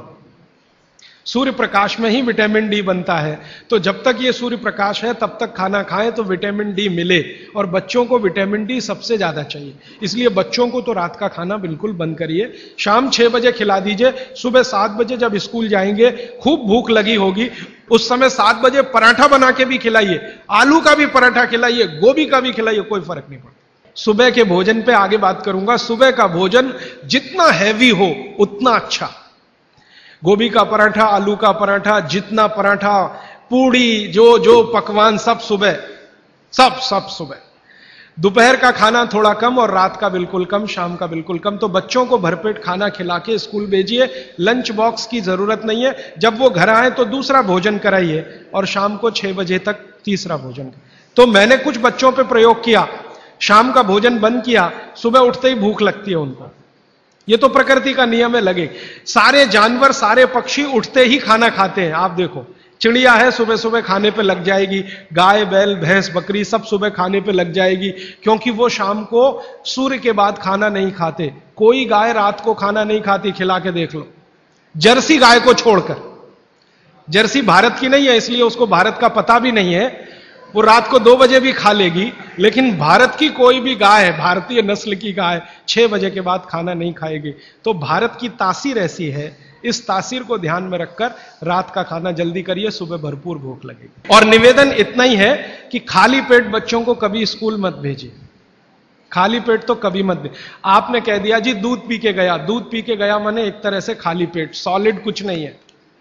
सूर्य प्रकाश में ही विटामिन डी बनता है, तो जब तक ये सूर्य प्रकाश है तब तक खाना खाएं तो विटामिन डी मिले, और बच्चों को विटामिन डी सबसे ज्यादा चाहिए। इसलिए बच्चों को तो रात का खाना बिल्कुल बंद करिए, शाम छह बजे खिला दीजिए। सुबह सात बजे जब स्कूल जाएंगे, खूब भूख लगी होगी, उस समय सात बजे पराठा बना के भी खिलाइए, आलू का भी पराठा खिलाइए, गोभी का भी खिलाइए, कोई फर्क नहीं पड़ता। सुबह के भोजन पे आगे बात करूंगा। सुबह का भोजन जितना हैवी हो उतना अच्छा। गोभी का पराठा, आलू का पराठा, जितना पराठा, पूड़ी, जो जो पकवान सब सुबह, सब सब सुबह। दोपहर का खाना थोड़ा कम और रात का बिल्कुल कम, शाम का बिल्कुल कम। तो बच्चों को भरपेट खाना खिला के स्कूल भेजिए। लंच बॉक्स की जरूरत नहीं है। जब वो घर आए तो दूसरा भोजन कराइए, और शाम को छह बजे तक तीसरा भोजन। तो मैंने कुछ बच्चों पे प्रयोग किया, शाम का भोजन बंद किया, सुबह उठते ही भूख लगती है उनको। ये तो प्रकृति का नियम है, लगे। सारे जानवर, सारे पक्षी उठते ही खाना खाते हैं। आप देखो, चिड़िया है सुबह सुबह खाने पे लग जाएगी, गाय बैल भैंस बकरी सब सुबह खाने पे लग जाएगी, क्योंकि वो शाम को सूर्य के बाद खाना नहीं खाते। कोई गाय रात को खाना नहीं खाती, खिला के देख लो, जर्सी गाय को छोड़कर। जर्सी भारत की नहीं है, इसलिए उसको भारत का पता भी नहीं है, वो रात को दो बजे भी खा लेगी। लेकिन भारत की कोई भी गाय, भारतीय नस्ल की गाय छह बजे के बाद खाना नहीं खाएगी। तो भारत की तासीर ऐसी है, इस तासीर को ध्यान में रखकर रात का खाना जल्दी करिए, सुबह भरपूर भूख लगेगी। और निवेदन इतना ही है कि खाली पेट बच्चों को कभी स्कूल मत भेजिए। खाली पेट तो कभी मत भेजिए। आपने कह दिया जी दूध पी के गया, दूध पी के गया माने एक तरह से खाली पेट, सॉलिड कुछ नहीं है।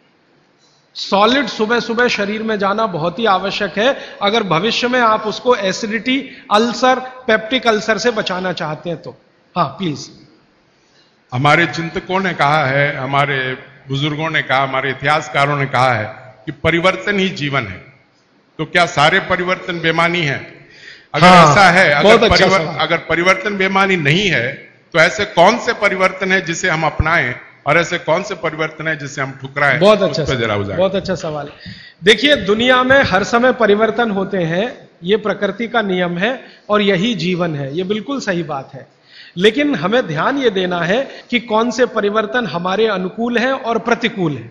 सॉलिड सुबह सुबह शरीर में जाना बहुत ही आवश्यक है, अगर भविष्य में आप उसको एसिडिटी, अल्सर, पेप्टिक अल्सर से बचाना चाहते हैं तो। हाँ प्लीज। हमारे चिंतकों ने कहा है, हमारे बुजुर्गों ने कहा, हमारे इतिहासकारों ने कहा है कि परिवर्तन ही जीवन है। तो क्या सारे परिवर्तन बेमानी है? अगर हाँ, ऐसा है, अगर, अच्छा परिवर, अगर परिवर्तन बेमानी नहीं है, तो ऐसे कौन से परिवर्तन है जिसे हम अपनाएं, और ऐसे कौन से परिवर्तन है जिसे हम ठुकराएं? बहुत अच्छा जरा बहुत अच्छा सवाल है। देखिए, दुनिया में हर समय परिवर्तन होते हैं, ये प्रकृति का नियम है और यही जीवन है, ये बिल्कुल सही बात है। लेकिन हमें ध्यान ये देना है कि कौन से परिवर्तन हमारे अनुकूल हैं और प्रतिकूल हैं,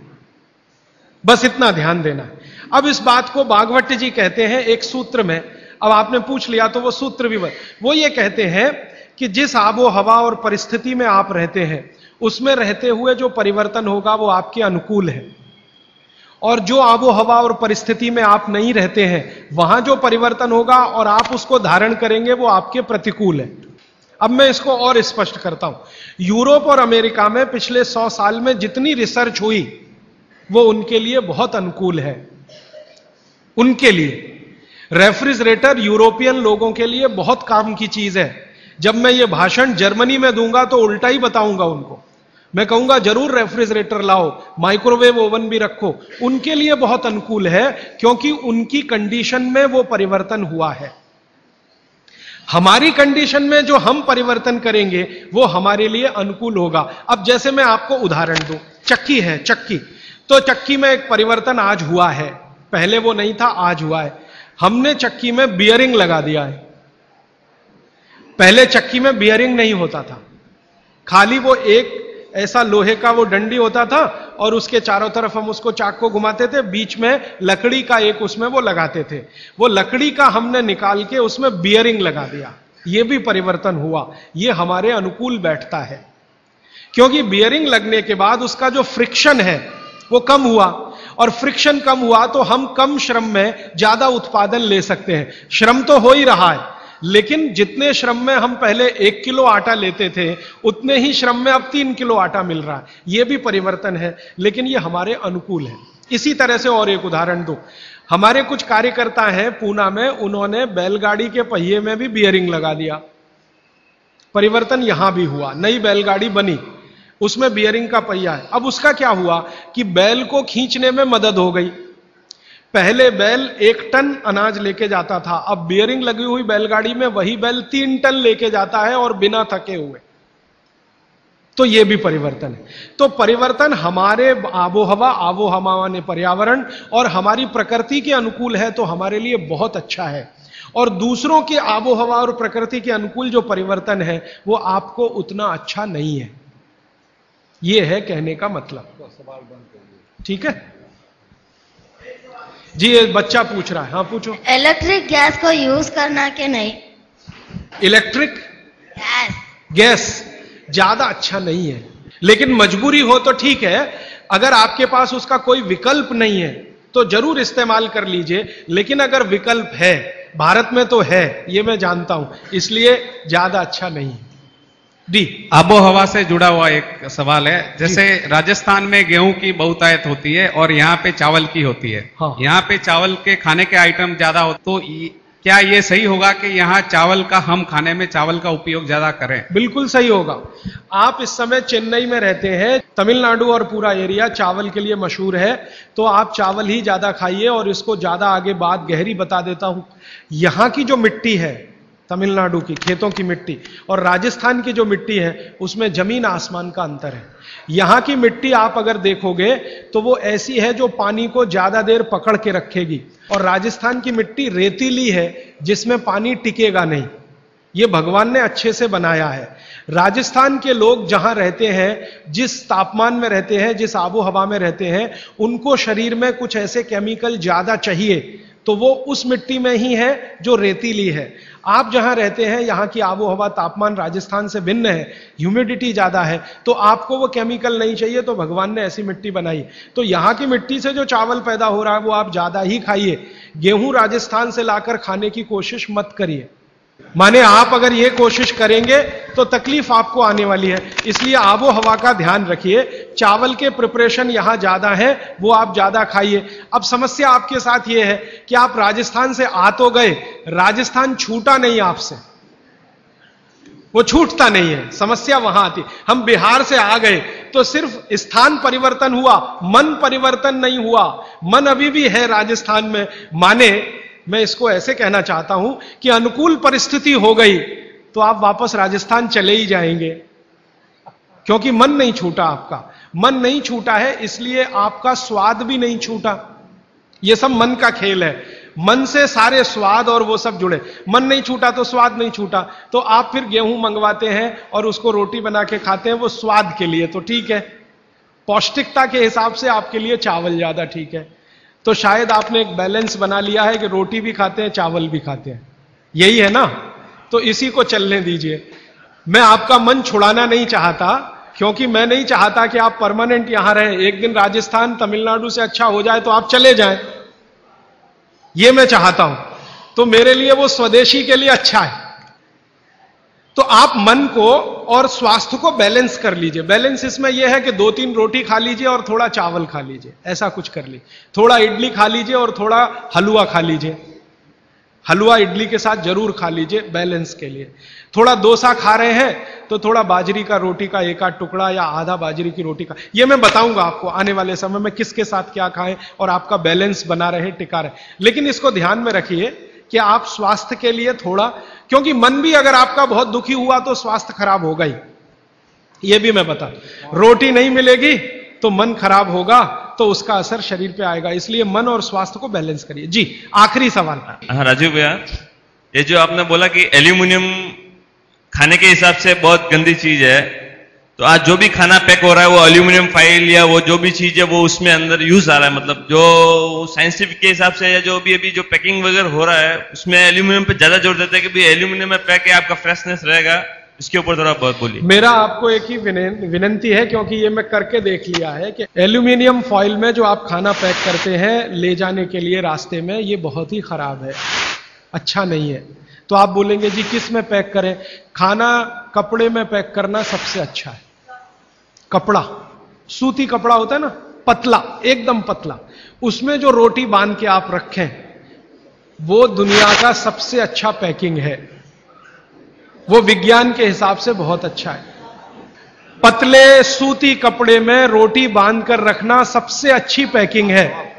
बस इतना ध्यान देना है। अब इस बात को बागवट्टी जी कहते हैं एक सूत्र में। अब आपने पूछ लिया तो वो सूत्र भी वो ये कहते हैं कि जिस आबो हवा और परिस्थिति में आप रहते हैं, उसमें रहते हुए जो परिवर्तन होगा वो आपके अनुकूल है, और जो आबो हवा और परिस्थिति में आप नहीं रहते हैं, वहां जो परिवर्तन होगा और आप उसको धारण करेंगे वो आपके प्रतिकूल है। अब मैं इसको और स्पष्ट करता हूं। यूरोप और अमेरिका में पिछले सौ साल में जितनी रिसर्च हुई वो उनके लिए बहुत अनुकूल है। उनके लिए रेफ्रिजरेटर यूरोपियन लोगों के लिए बहुत काम की चीज है। जब मैं ये भाषण जर्मनी में दूंगा तो उल्टा ही बताऊंगा उनको। मैं कहूंगा जरूर रेफ्रिजरेटर लाओ, माइक्रोवेव ओवन भी रखो। उनके लिए बहुत अनुकूल है, क्योंकि उनकी कंडीशन में वो परिवर्तन हुआ है। हमारी कंडीशन में जो हम परिवर्तन करेंगे वो हमारे लिए अनुकूल होगा। अब जैसे मैं आपको उदाहरण दूं, चक्की है, चक्की तो चक्की में एक परिवर्तन आज हुआ है, पहले वो नहीं था, आज हुआ है। हमने चक्की में बियरिंग लगा दिया है। पहले चक्की में बियरिंग नहीं होता था, खाली वो एक ऐसा लोहे का वो डंडी होता था और उसके चारों तरफ हम उसको चाक को घुमाते थे, बीच में लकड़ी का एक उसमें वो लगाते थे। वो लकड़ी का हमने निकाल के उसमें बियरिंग लगा दिया, ये भी परिवर्तन हुआ। ये हमारे अनुकूल बैठता है, क्योंकि बियरिंग लगने के बाद उसका जो फ्रिक्शन है वो कम हुआ, और फ्रिक्शन कम हुआ तो हम कम श्रम में ज्यादा उत्पादन ले सकते हैं। श्रम तो हो ही रहा है, लेकिन जितने श्रम में हम पहले एक किलो आटा लेते थे, उतने ही श्रम में अब तीन किलो आटा मिल रहा है। यह भी परिवर्तन है, लेकिन यह हमारे अनुकूल है। इसी तरह से और एक उदाहरण दो। हमारे कुछ कार्यकर्ता हैं पूना में, उन्होंने बैलगाड़ी के पहिए में भी बियरिंग लगा दिया। परिवर्तन यहां भी हुआ, नई बैलगाड़ी बनी, उसमें बियरिंग का पहिया है। अब उसका क्या हुआ कि बैल को खींचने में मदद हो गई। पहले बैल एक टन अनाज लेके जाता था, अब बियरिंग लगी हुई बैलगाड़ी में वही बैल तीन टन लेके जाता है और बिना थके हुए। तो यह भी परिवर्तन है। तो परिवर्तन हमारे आबोहवा आबोहवा ने पर्यावरण और हमारी प्रकृति के अनुकूल है तो हमारे लिए बहुत अच्छा है, और दूसरों के आबोहवा और प्रकृति के अनुकूल जो परिवर्तन है वो आपको उतना अच्छा नहीं है। यह है कहने का मतलब। ठीक है जी, ये बच्चा पूछ रहा है। हाँ पूछो। इलेक्ट्रिक गैस को यूज करना कि नहीं? इलेक्ट्रिक गैस गैस ज्यादा अच्छा नहीं है, लेकिन मजबूरी हो तो ठीक है। अगर आपके पास उसका कोई विकल्प नहीं है तो जरूर इस्तेमाल कर लीजिए, लेकिन अगर विकल्प है, भारत में तो है, ये मैं जानता हूं, इसलिए ज्यादा अच्छा नहीं है। डी आबोहवा से जुड़ा हुआ एक सवाल है। जैसे राजस्थान में गेहूं की बहुतायत होती है और यहाँ पे चावल की होती है। हाँ। यहाँ पे चावल के खाने के आइटम ज्यादा हो, तो क्या ये सही होगा कि यहाँ चावल का, हम खाने में चावल का उपयोग ज्यादा करें? बिल्कुल सही होगा। आप इस समय चेन्नई में रहते हैं, तमिलनाडु और पूरा एरिया चावल के लिए मशहूर है, तो आप चावल ही ज्यादा खाइए। और इसको ज्यादा आगे बात गहरी बता देता हूं। यहां की जो मिट्टी है, तमिलनाडु की खेतों की मिट्टी और राजस्थान की जो मिट्टी है, उसमें जमीन आसमान का अंतर है। यहां की मिट्टी आप अगर देखोगे तो वो ऐसी है जो पानी को ज्यादा देर पकड़ के रखेगी, और राजस्थान की मिट्टी रेतीली है जिसमें पानी टिकेगा नहीं। ये भगवान ने अच्छे से बनाया है। राजस्थान के लोग जहां रहते हैं, जिस तापमान में रहते हैं, जिस आबो हवा में रहते हैं, उनको शरीर में कुछ ऐसे केमिकल ज्यादा चाहिए, तो वो उस मिट्टी में ही है जो रेतीली है। आप जहां रहते हैं, यहां की आबो हवा तापमान राजस्थान से भिन्न है, ह्यूमिडिटी ज्यादा है, तो आपको वो केमिकल नहीं चाहिए, तो भगवान ने ऐसी मिट्टी बनाई। तो यहां की मिट्टी से जो चावल पैदा हो रहा है वो आप ज्यादा ही खाइए। गेहूं राजस्थान से लाकर खाने की कोशिश मत करिए। माने आप अगर ये कोशिश करेंगे तो तकलीफ आपको आने वाली है। इसलिए आबो हवा का ध्यान रखिए। चावल के प्रिपरेशन यहां ज्यादा है, वो आप ज्यादा खाइए। अब समस्या आपके साथ ये है कि आप राजस्थान से आ तो गए, राजस्थान छूटा नहीं आपसे, वो छूटता नहीं है। समस्या वहां आती। हम बिहार से आ गए तो सिर्फ स्थान परिवर्तन हुआ, मन परिवर्तन नहीं हुआ। मन अभी भी है राजस्थान में। माने मैं इसको ऐसे कहना चाहता हूं कि अनुकूल परिस्थिति हो गई तो आप वापस राजस्थान चले ही जाएंगे, क्योंकि मन नहीं छूटा। आपका मन नहीं छूटा है, इसलिए आपका स्वाद भी नहीं छूटा। यह सब मन का खेल है। मन से सारे स्वाद और वो सब जुड़े। मन नहीं छूटा तो स्वाद नहीं छूटा। तो आप फिर गेहूं मंगवाते हैं और उसको रोटी बना के खाते हैं, वो स्वाद के लिए तो ठीक है। पौष्टिकता के हिसाब से आपके लिए चावल ज्यादा ठीक है। तो शायद आपने एक बैलेंस बना लिया है कि रोटी भी खाते हैं, चावल भी खाते हैं, यही है ना? तो इसी को चलने दीजिए। मैं आपका मन छुड़ाना नहीं चाहता, क्योंकि मैं नहीं चाहता कि आप परमानेंट यहां रहें। एक दिन राजस्थान तमिलनाडु से अच्छा हो जाए तो आप चले जाएं, यह मैं चाहता हूं। तो मेरे लिए वो स्वदेशी के लिए अच्छा है। तो आप मन को और स्वास्थ्य को बैलेंस कर लीजिए। बैलेंस इसमें यह है कि दो तीन रोटी खा लीजिए और थोड़ा चावल खा लीजिए, ऐसा कुछ कर लीजिए। थोड़ा इडली खा लीजिए और थोड़ा हलवा खा लीजिए। हलवा इडली के साथ जरूर खा लीजिए बैलेंस के लिए। थोड़ा डोसा खा रहे हैं तो थोड़ा बाजरी का रोटी का एक आध टुकड़ा या आधा बाजरी की रोटी का। ये मैं बताऊंगा आपको आने वाले समय में किसके साथ क्या खाएं और आपका बैलेंस बना रहे, टिका रहे। लेकिन इसको ध्यान में रखिए कि आप स्वास्थ्य के लिए थोड़ा, क्योंकि मन भी अगर आपका बहुत दुखी हुआ तो स्वास्थ्य खराब होगा ही। यह भी मैं बता, रोटी नहीं मिलेगी तो मन खराब होगा, तो उसका असर शरीर पे आएगा। इसलिए मन और स्वास्थ्य को बैलेंस करिए। जी आखिरी सवाल। हाँ राजू भैया, ये जो आपने बोला कि एल्यूमिनियम खाने के हिसाब से बहुत गंदी चीज है, तो आज जो भी खाना पैक हो रहा है वो एल्यूमिनियम फाइल या वो जो भी चीज है वो उसमें अंदर यूज आ रहा है। मतलब जो साइंटिफिक के हिसाब से या जो भी अभी जो पैकिंग वगैरह हो रहा है उसमें एल्यूमिनियम पे ज्यादा जोर देता है कि भाई एल्यूमिनियम में पैक है, आपका फ्रेशनेस रहेगा। इसके ऊपर थोड़ा बहुत बोलिए। मेरा आपको एक ही विनंती है, क्योंकि ये मैं करके देख लिया है कि एल्यूमिनियम फॉइल में जो आप खाना पैक करते हैं ले जाने के लिए रास्ते में, ये बहुत ही खराब है, अच्छा नहीं है। तो आप बोलेंगे जी किस में पैक करें? खाना कपड़े में पैक करना सबसे अच्छा है। कपड़ा, सूती कपड़ा होता है ना, पतला, एकदम पतला, उसमें जो रोटी बांध के आप रखें वो दुनिया का सबसे अच्छा पैकिंग है। वो विज्ञान के हिसाब से बहुत अच्छा है। पतले सूती कपड़े में रोटी बांध कर रखना सबसे अच्छी पैकिंग है।